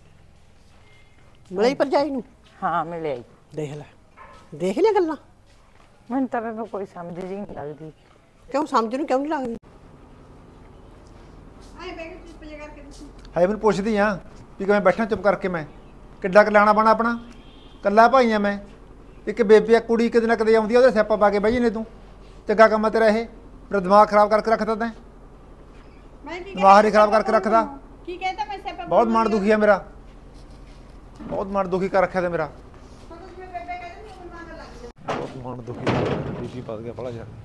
ਮਿਲੀ ਭਰਜਾਈ ਨੂੰ? ਹਾਂ ਮਿਲਿਆ ਹੀ। ਦੇਖ ਲੈ ਗੱਲਾਂ। ਮੈਨੂੰ ਤਾਂ ਬੇਬੇ ਕੋਈ ਸਮਝ ਜੀ ਨਹੀਂ ਲੱਗਦੀ। ਕਿਉਂ ਸਮਝ ਨੂੰ ਕਿਉਂ ਨਹੀਂ ਲੱਗਦੀ? ਹਾਏ ਮੈਨੂੰ ਪੁੱਛਦੀ ਆ ਵੀ ਕਿਵੇਂ ਬੈਠਾ ਚੁੱਪ ਕਰਕੇ ਮੈਂ ਕਿੱਡਾ ਕਲਾਣਾ ਬਣਾ ਆਪਣਾ ਕੱਲਾ ਭਾਈ ਆ ਮੈਂ ਇੱਕ ਬੇਬੇ ਕੁੜੀ ਕਿਤੇ ਨਾ ਕਦੇ ਆਉਂਦੀ ਆ ਉਹਦੇ ਸਿਆਪਾ ਪਾ ਕੇ ਬਹਿ ਜਨੇ ਤੂੰ ਚੰਗਾ ਕੰਮ ਆ ਤੇਰਾ ਇਹ ਮੇਰਾ ਦਿਮਾਗ ਖਰਾਬ ਕਰਕੇ ਰੱਖਦਾ ਤੈਂ ਮੈਂ ਕੀ ਦਿਮਾਗ ਹੀ ਖਰਾਬ ਕਰਕੇ ਰੱਖਦਾ ਕੀ ਕਹਿੰਦਾ ਮੈਂ ਸਿਆਪਾ ਬਹੁਤ ਮਨ ਦੁਖੀ ਆ ਮੇਰਾ ਬਹੁਤ ਮਨ ਦੁਖੀ ਕਰ ਰੱਖਿਆ ਤੇ ਮੇਰਾ ਬਹੁਤ ਮਨ ਦੁਖੀ ਬੀਪੀ ਵੱਧ ਗਿਆ ਭਲਾ ਯਾਰ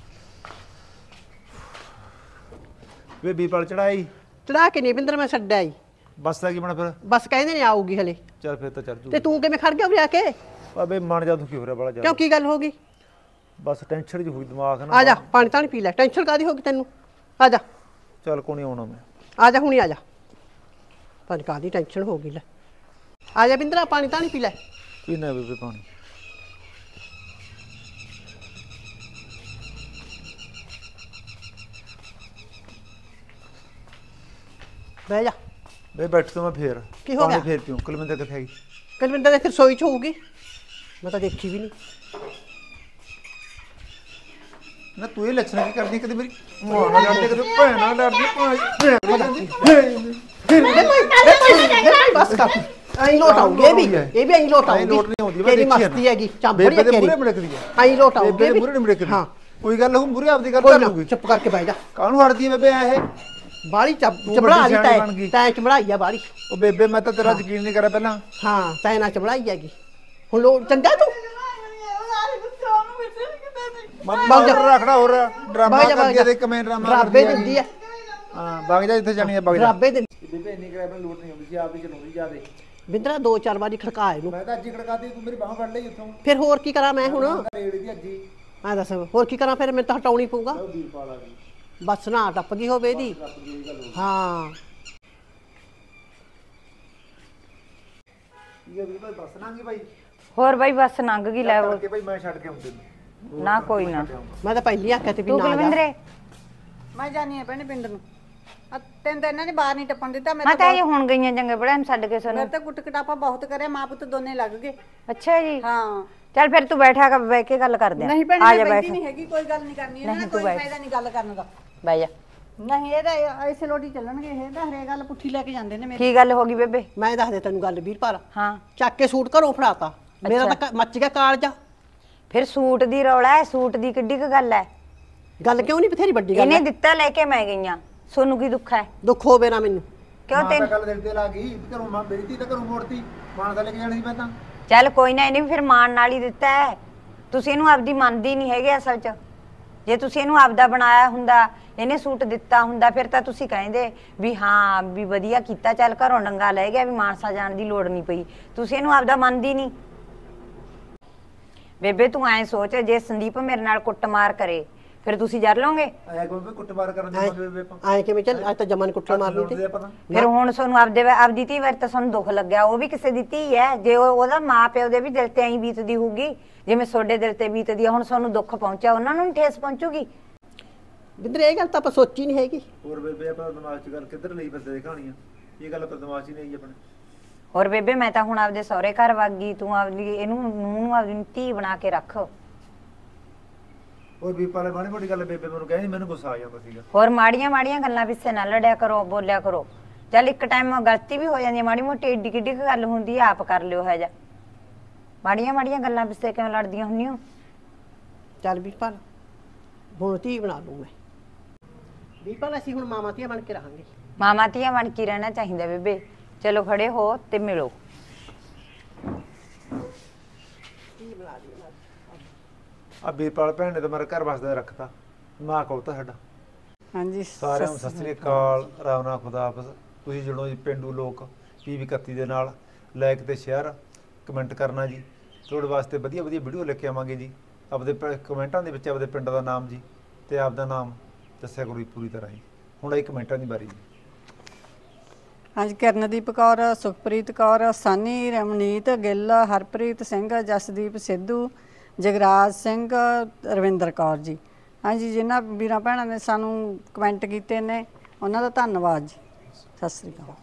ਵੇ ਬੀਪਲ ਚੜਾਈ ਚੜਾ ਕੇ ਨਹੀਂ ਬਿੰਦਰ ਮੈਂ ਛੱਡ ਆਈ ਬੱਸ ਦਾ ਕੀ ਬਣਾ ਫਿਰ ਬਸ ਕਹਿੰਦੇ ਨੇ ਆਊਗੀ ਹਲੇ ਚੱਲ ਫਿਰ ਤਾਂ ਚੱਲ ਜੂ ਤੇ ਤੂੰ ਕਿਵੇਂ ਖੜ ਗਿਆ ਉਰੇ ਆ ਕੇ ਬਾਬੇ ਮਨ ਜਾ ਦੁਖੀ ਹੋ ਰਿਹਾ ਬੜਾ ਕਿਉਂ ਜ਼ਿਆਦਾ ਕੀ ਗੱਲ ਹੋ ਗਈ ਬਸ ਟੈਨਸ਼ਨ ਜਿਹੀ ਹੋਈ ਦਿਮਾਗ ਨਾ ਆ ਜਾ ਪਾਣੀ ਤਾਂ ਪੀ ਲੈ ਟੈਨਸ਼ਨ ਕਾਦੀ ਹੋ ਗਈ ਤੈਨੂੰ ਆ ਜਾ ਚੱਲ ਕੋਣੀ ਆਉਣਾ ਮੈਂ ਆ ਜਾ ਹੁਣੀ ਆ ਜਾ ਪਾਣੀ ਕਾਦੀ ਟੈਨਸ਼ਨ ਹੋ ਗਈ ਲੈ ਆ ਜਾ ਬਿੰਦਰਾ ਪਾਣੀ ਤਾਂ ਪੀ ਲੈ ਪੀਣਾ ਬੇਬੇ ਪਾਣੀ ਬਹਿ ਜਾ ਬੇ ਬੈਠ ਤੋਂ ਮੈਂ ਫੇਰ ਕੀ ਹੋ ਗਿਆ? ਫੇਰ ਪੀਉ ਕੁਲਵਿੰਦਰ ਕਿੱਥੇ ਹੈਗੀ ਕੁਲਵਿੰਦਰ ਦੇ ਫਿਰ ਸੋਈ ਚ ਹੋਊਗੀ ਮੈਂ ਤਾਂ ਦੇਖੀ ਵੀ ਨਹੀਂ ਨਾ ਤੂੰ ਇਹ ਲੱਛਣ ਕੀ ਕਰਦੀ ਕਦੇ ਮੇਰੀ ਮਾਂ ਨਾਲ ਲੜਦੀ ਕਦੇ ਭੈਣ ਨਾਲ ਲੜਦੀ ਬਸ ਕਰ ਆਈ ਲੋਟ ਆਉਂਗੇ ਇਹ ਵੀ ਆਈ ਲੋਟ ਆਉਂਗੀ ਲੋਟ ਨਹੀਂ ਆਉਂਦੀ ਤੇਰੀ ਮਸਤੀ ਹੈਗੀ ਚਾਂਬੜੀ ਬੇਬੇ ਦੇ ਤੇਰੀ ਮੂਰੇ ਮੜਕਦੀ ਹੈ ਆਈ ਲੋਟ ਆਉਂਗੇ ਬੇਬੇ ਦੇ ਮੂਰੇ ਨਹੀਂ ਮੜਕਦੀ ਹਾਂ ਕੋਈ ਗੱਲ ਹੋ ਮੂਰੇ ਆਪਦੀ ਗੱਲ ਕੋਈ ਕਰ ਨਾ ਲੂਗੀ ਚੁੱਪ ਕਰਕੇ ਬਹਿ ਜਾ ਕਾਹਨੂੰ ਹੜਦੀ ਹੈ ਬੇਬੇ ਇਹ ਬਾਲੀ ਤੂੰ ਚਬੜਾ ਵੱਡੀ ਲਈ ਸਿਆਣੀ ਬਣ ਗਈ। ਤੈਂ ਚਬੜਾਈ ਆ ਬਾਲੀ ਉਹ ਬੇਬੇ ਮੈਂ ਤਾਂ ਤੇਰਾ ਯਕੀਨ ਨਹੀਂ ਕਰਿਆ ਪਹਿਲਾਂ ਹਾਂ ਤੈਂ ਨਾ ਚਬੜਾਈ ਹੈਗੀ ਹੁਣ ਲੋਟ ਚੰਗਾ ਤੂੰ ਮੱਤ ਰੱਖੜਾ ਹੋਰ ਡਰਾਮਾ ਬਾਗ ਜਾ, ਬਾਗ ਕਰਦੀ ਜਾ। ਹੈ ਤੇ ਕਮੈਂ ਡਰਾਮਾ ਡਰਾਬੇ ਦਿੰਦੀ ਹੈ ਹਾਂ ਵਗ ਜਾ ਜਿੱਥੇ ਜਾਣੀ ਹੈ ਵਗ ਜਾ ਡਰਾਬੇ ਦਿੰਦੀ ਬੇਬੇ ਇੰਨੀ ਕਰਿਆ ਲੋਟ ਨਹੀਂ ਆਉਂਦੀ ਸੀ ਆਪ ਹੀ ਚਲਾਉਂਦੀ ਜਾਦੇ ਬਿੰਦਰਾ 2-4 ਵਾਰੀ ਖੜਕਾ ਇਹਨੂੰ ਮੈਂ ਤਾਂ ਅੱਜ ਹੀ ਖੜਕਾਤੀ ਤੂੰ ਮੇਰੀ ਬਾਹ ਫੜ ਲਈ ਉੱਥੋਂ ਫਿਰ ਹੋਰ ਕੀ ਕਰਾਂ ਮੈਂ ਹੁਣ ਰੇੜੀ ਦੀ ਅੱਜੀ ਮੈਂ ਦੱਸ ਹੋਰ ਕੀ ਕਰਾਂ ਫਿਰ ਮੈਨੂੰ ਤਾਂ ਹਟਾਉਣੀ ਪਊਗਾ ਉਹ ਵੀਰ ਪਾਲਾ ਗਈ ਬਸ ਨਾ ਟੱਪਦੀ ਹੋਵੇ ਇਹਦੀ ਹਾਂ ਠੀਕ ਹੈ ਵੀਰ ਬੱਸ ਨਾਂਗੀ ਭਾਈ ਹੋਰ ਬਾਈ ਬੱਸ ਲੰਘ ਗਈ ਲੈ ਉਹ ਕਰਕੇ ਭਾਈ ਮੈਂ ਛੱਡ ਕੇ ਆਉਂਦੇ ਨਾ ਕੋਈ ਨਾ ਮੈਂ ਤਾਂ ਪਹਿਲੀ ਆਖਿਆ ਤੇ ਵੀ ਤੂੰ ਨਾ ਜਾ ਕੁਲਵਿੰਦਰੇ ਮੈਂ ਜਾਣੀ ਆ ਭੈਣੇ ਪਿੰਡ ਨੂੰ ਤੈਨੂੰ ਤਾਂ ਇਹਨਾਂ ਨੇ ਬਾਹਰ ਨਹੀਂ ਟੱਪਣ ਦਿੱਤਾ ਮੈਂ ਤਾਂ ਇਹ ਹੁਣ ਗਈਆਂ ਚੰਗੇ ਬੜਾ ਛੱਡ ਕੇ ਸਾਨੂੰ ਮੇਰੇ ਤਾਂ ਕੁੱਟ ਕਟਾਪਾ ਬਹੁਤ ਕਰਿਆ ਮਾਂ ਪੁੱਤ ਦੋਨੇ ਲੱਗ ਗਏ ਅੱਛਾ ਜੀ ਹਾਂ ਚੱਲ ਫਿਰ ਤੂੰ ਬੈਠਾ ਕਰ ਬਹਿ ਕੇ ਗੱਲ ਕਰਦੇ ਨਹੀਂ ਭੈਣੇ ਆ ਮੈਂ ਜਾ ਬੈਠੀ ਬੈਠ ਨਹੀਂ ਹੈਗੀ ਕੋਈ ਗੱਲ ਨਹੀਂ ਕਰਨੀ ਇਹਨਾਂ ਨਹੀਂ, ਨਾਲ ਤੂੰ ਕੋਈ ਬੈਠ। ਫਾਇਦਾ ਨਹੀਂ ਗੱਲ ਕਰਨ ਦਾ ਬਹਿ ਜਾ ਨਹੀਂ ਇਹਦਾ ਐਸੇ ਲੋਟੀ ਚੱਲਣਗੇ ਇਹ ਤਾਂ ਹਰੇ ਗੱਲ ਪੁੱਠੀ ਲੈ ਕੇ ਜਾਂਦੇ ਨੇ ਮੇਰੇ ਕੀ ਗੱਲ ਹੋ ਗਈ ਬੇਬੇ ਮੈਂ ਦੱਸ ਦੇ ਤੈਨੂੰ ਗੱਲ ਵੀਰਪਾਲ ਹਾਂ ਚੱਕ ਕੇ ਸੂਟ ਘਰੋਂ ਫੜਾਤਾ ਮੇਰਾ ਤਾਂ ਮੱਚ ਗਿਆ ਕਾਲਜਾ ਫਿਰ ਸੂਟ ਦੀ ਰੌਲਾ ਹੈ ਸੂਟ ਦੀ ਕਿੱਡੀ ਕੁ ਗੱਲ ਹੈ ਗੱਲ ਕਿਉਂ ਨਹੀਂ ਬਥੇਰੀ ਵੱਡੀ ਗੱਲ ਇਹਨੇ ਹੈ ਦਿੱਤਾ ਲੈ ਕੇ ਮੈਂ ਗਈਆਂ ਸੋਨੂੰ ਕੀ ਦੁੱਖ ਹੈ ਦੁੱਖ ਹੋਵੇ ਨਾ ਮੈਨੂੰ ਕਿਉਂ ਤੇ ਤੈਨੂੰ ਗੱਲ ਦਿਲ ਤੇ ਲਾ ਗਈ ਘਰੋਂ ਮਾਂ ਮੇਰੀ ਧੀ ਤਾਂ ਘਰੋਂ ਮੋੜਤੀ ਮਾਂ ਦਾ ਲੈ ਕੇ ਜਾਣੀ ਸੀ ਮੈਂ ਤਾਂ ਚੱਲ ਕੋਈ ਨਾ ਇਹਨੇ ਵੀ ਫਿਰ ਮਾਣ ਨਾਲ ਹੀ ਦਿੱਤਾ ਹੈ ਤੁਸੀਂ ਇਹਨੂੰ ਆਪਦੀ ਮੰਨਦੀ ਨਹੀਂ ਹੈਗੇ ਅਸਲ 'ਚ ਜੇ ਤੁਸੀਂ ਇਹਨੂੰ ਆਪਦਾ ਬਣਾਇਆ ਹੁੰਦਾ ਇਹਨੇ ਸੂਟ ਦਿੱਤਾ ਹੁੰਦਾ ਫਿਰ ਤਾਂ ਤੁਸੀਂ ਕਹਿੰਦੇ ਵੀ ਹਾਂ ਵੀ ਵਧੀਆ ਕੀਤਾ ਚੱਲ ਘਰੋਂ ਨੰਗਾ ਲੈ ਗਿਆ ਵੀ ਮਾਨਸਾ ਜਾਣ ਦੀ ਲੋੜ ਨਹੀਂ ਪਈ ਤੁਸੀਂ ਇਹਨੂੰ ਆਪਦਾ ਮੰਨਦੀ ਨਹੀਂ ਬੇਬੇ ਤੂੰ ਐਂ ਸੋਚ ਜੇ ਸੰਦੀਪ ਮੇਰੇ ਨਾਲ ਕੁੱਟਮਾਰ ਕਰੇ ਫਿਰ ਤੁਸੀਂ ਜਰ ਲਓਗੇ ਆਇਆ ਕੋਈ ਵੀ ਕੁੱਟਮਾਰ ਕਰਨ ਦੀ ਮਤਲਬ ਬੇਬੇ ਆਪਾਂ ਐਂ ਕਿਵੇਂ ਚੱਲ ਅੱਜ ਤਾਂ ਜਮਨ ਕੁੱਟਣ ਮਾਰਨੀ ਤੇ ਫਿਰ ਹੁਣ ਤੁਹਾਨੂੰ ਆਪਦੀ ਧੀ ਵਾਰ ਤਾਂ ਸਾਨੂੰ ਦੁੱਖ ਲੱਗਿਆ ਉਹ ਵੀ ਕਿਸੇ ਦੀ ਧੀ ਹੈ ਜੇ ਉਹਦਾ ਮਾਂ ਪਿਓ ਦੇ ਵੀ ਦਿਲ ਤੇ ਐਂ ਬੀਤਦੀ ਹੋਊਗੀ ਜਿਵੇਂ ਤੁਹਾਡੇ ਦਿਲ ਤੇ ਬੀਤਦੀ ਆ ਹੁਣ ਤੁਹਾਨੂੰ ਦੁੱਖ ਪਹੁੰਚਿਆ ਉਹਨਾਂ ਨੂੰ ਠੇਸ ਪਹੁੰਚੂਗੀ ਬਿੰਦਰ ਇਹ ਗੱਲ ਤਾਂ ਆਪਾਂ ਸੋਚੀ ਨਹੀਂ ਹੈਗੀ ਹੋਰ ਬੇਬੇ ਆਪਾਂ ਦਿਮਾਗ 'ਚ ਗੱਲ ਕਿੱਧਰ ਲਈ ਫਿਰਦੇ ਕਹਾਣੀਆਂ ਇਹ ਗੱਲ ਆਪਾਂ ਦਿਮਾਗ 'ਚ ਹੀ ਨਹੀਂ ਆਈ ਆਪਣੇ ਹੋਰ ਬੇਬੇ ਮੈਂ ਤਾਂ ਹੁਣ ਆਪਦੇ ਸਹੁਰੇ ਘਰ ਵਗ ਗਈ ਤੂੰ ਆਪਦੀ ਇਹਨੂੰ ਨੂੰ ਆਪਦੀ ਧੀ ਬਣਾ ਕੇ ਰੱਖ ਹੋਰ ਵੀ ਪਾਲੇ ਮਾੜੀ ਮੋਟੀ ਗੱਲ ਬੇਬੇ ਮੈਨੂੰ ਕਹਿੰਦੀ ਮੈਨੂੰ ਗੁੱਸਾ ਆ ਜਾਂਦਾ ਸੀਗਾ ਹੋਰ ਮਾੜੀਆਂ ਗੱਲਾਂ ਪਿੱਛੇ ਨਾ ਲੜਿਆ ਕਰੋ ਬੋਲਿਆ ਕਰੋ ਚੱਲ ਇੱਕ ਟਾਈਮ ਗਲਤੀ ਵੀ ਹੋ ਜਾਂਦੀ ਹੈ ਮਾੜੀ ਮੋਟੀ ਏਡੀ ਕਿੱਡੀ ਕੁ ਗੱਲ ਹੁੰਦੀ ਹੈ ਆਪ ਕਰ ਲਿਓ ਹੈ ਜਾ ਮਾੜੀਆਂ ਗੱਲਾਂ ਪਿੱਛੇ ਕਿਉਂ ਲੜਦੀਆਂ ਹੁੰਦੀਆਂ ਚੱਲ ਵੀਰਪਾਲ ਹੁਣ ਧੀ ਬਣਾ ਲੂ ਮੈਂ ਵੀਰਪਾਲ ਅਸੀਂ ਹੁਣ ਮਾਮਾ ਧੀਆਂ ਬਣ ਕੇ ਰਹਾਂਗੇ ਮਾਮਾ ਧੀਆਂ ਬਣ ਕੇ ਰਹਿਣਾ ਚਾਹੀਦਾ ਬੇਬੇ ਚਲੋ ਖੜੇ ਹੋ ਤੇ ਮਿਲੋ ਆ ਬੀਰਪਾਲ ਭੈਣ ਨੇ ਤਾਂ ਮੇਰਾ ਘਰ ਵਸਦਾ ਰੱਖਤਾ ਮਾਂ ਕੋਲ ਤਾਂ ਸਾਡਾ ਹਾਂਜੀ ਸਾਰਿਆਂ ਨੂੰ ਸਤਿ ਸ੍ਰੀ ਅਕਾਲ ਰਾਮ ਨਾਲ ਖੁਦਾ ਹਾਫਿਜ਼ ਤੁਸੀਂ ਜੁੜੋ ਜੀ ਪਿੰਡੂ ਲੋਕ PV 31 ਦੇ ਨਾਲ ਲਾਈਕ ਤੇ ਸ਼ੇਅਰ ਕਮੈਂਟ ਕਰਨਾ ਜੀ ਤੁਹਾਡੇ ਵਾਸਤੇ ਵਧੀਆ ਵੀਡੀਓ ਲੈ ਕੇ ਆਵਾਂਗੇ ਜੀ ਆਪਦੇ ਕਮੈਂਟਾਂ ਦੇ ਵਿੱਚ ਆਪਦੇ ਪਿੰਡ ਦਾ ਨਾਮ ਜੀ ਤੇ ਆਪਦਾ ਨਾਮ ਦੱਸਿਆ ਕਰੋ ਜੀ ਪੂਰੀ ਤਰ੍ਹਾਂ ਜੀ ਹੁਣ ਇਹ ਕਮੈਂਟਾਂ ਦੀ ਬਾਰੀ ਜੀ ਹਾਂਜੀ ਕਿਰਨਦੀਪ ਕੌਰ ਸੁਖਪ੍ਰੀਤ ਕੌਰ ਸਾਨੀ ਰਮਨੀਤ ਗਿੱਲ ਹਰਪ੍ਰੀਤ ਸਿੰਘ ਜਸਦੀਪ ਸਿੱਧੂ ਜਗਰਾਜ ਸਿੰਘ ਰਵਿੰਦਰ ਕੌਰ ਜੀ ਹਾਂਜੀ ਜਿਨ੍ਹਾਂ ਵੀਰਾਂ ਭੈਣਾਂ ਨੇ ਸਾਨੂੰ ਕਮੈਂਟ ਕੀਤੇ ਨੇ ਉਹਨਾਂ ਦਾ ਧੰਨਵਾਦ ਜੀ ਸਤਿ ਸ੍ਰੀ ਅਕਾਲ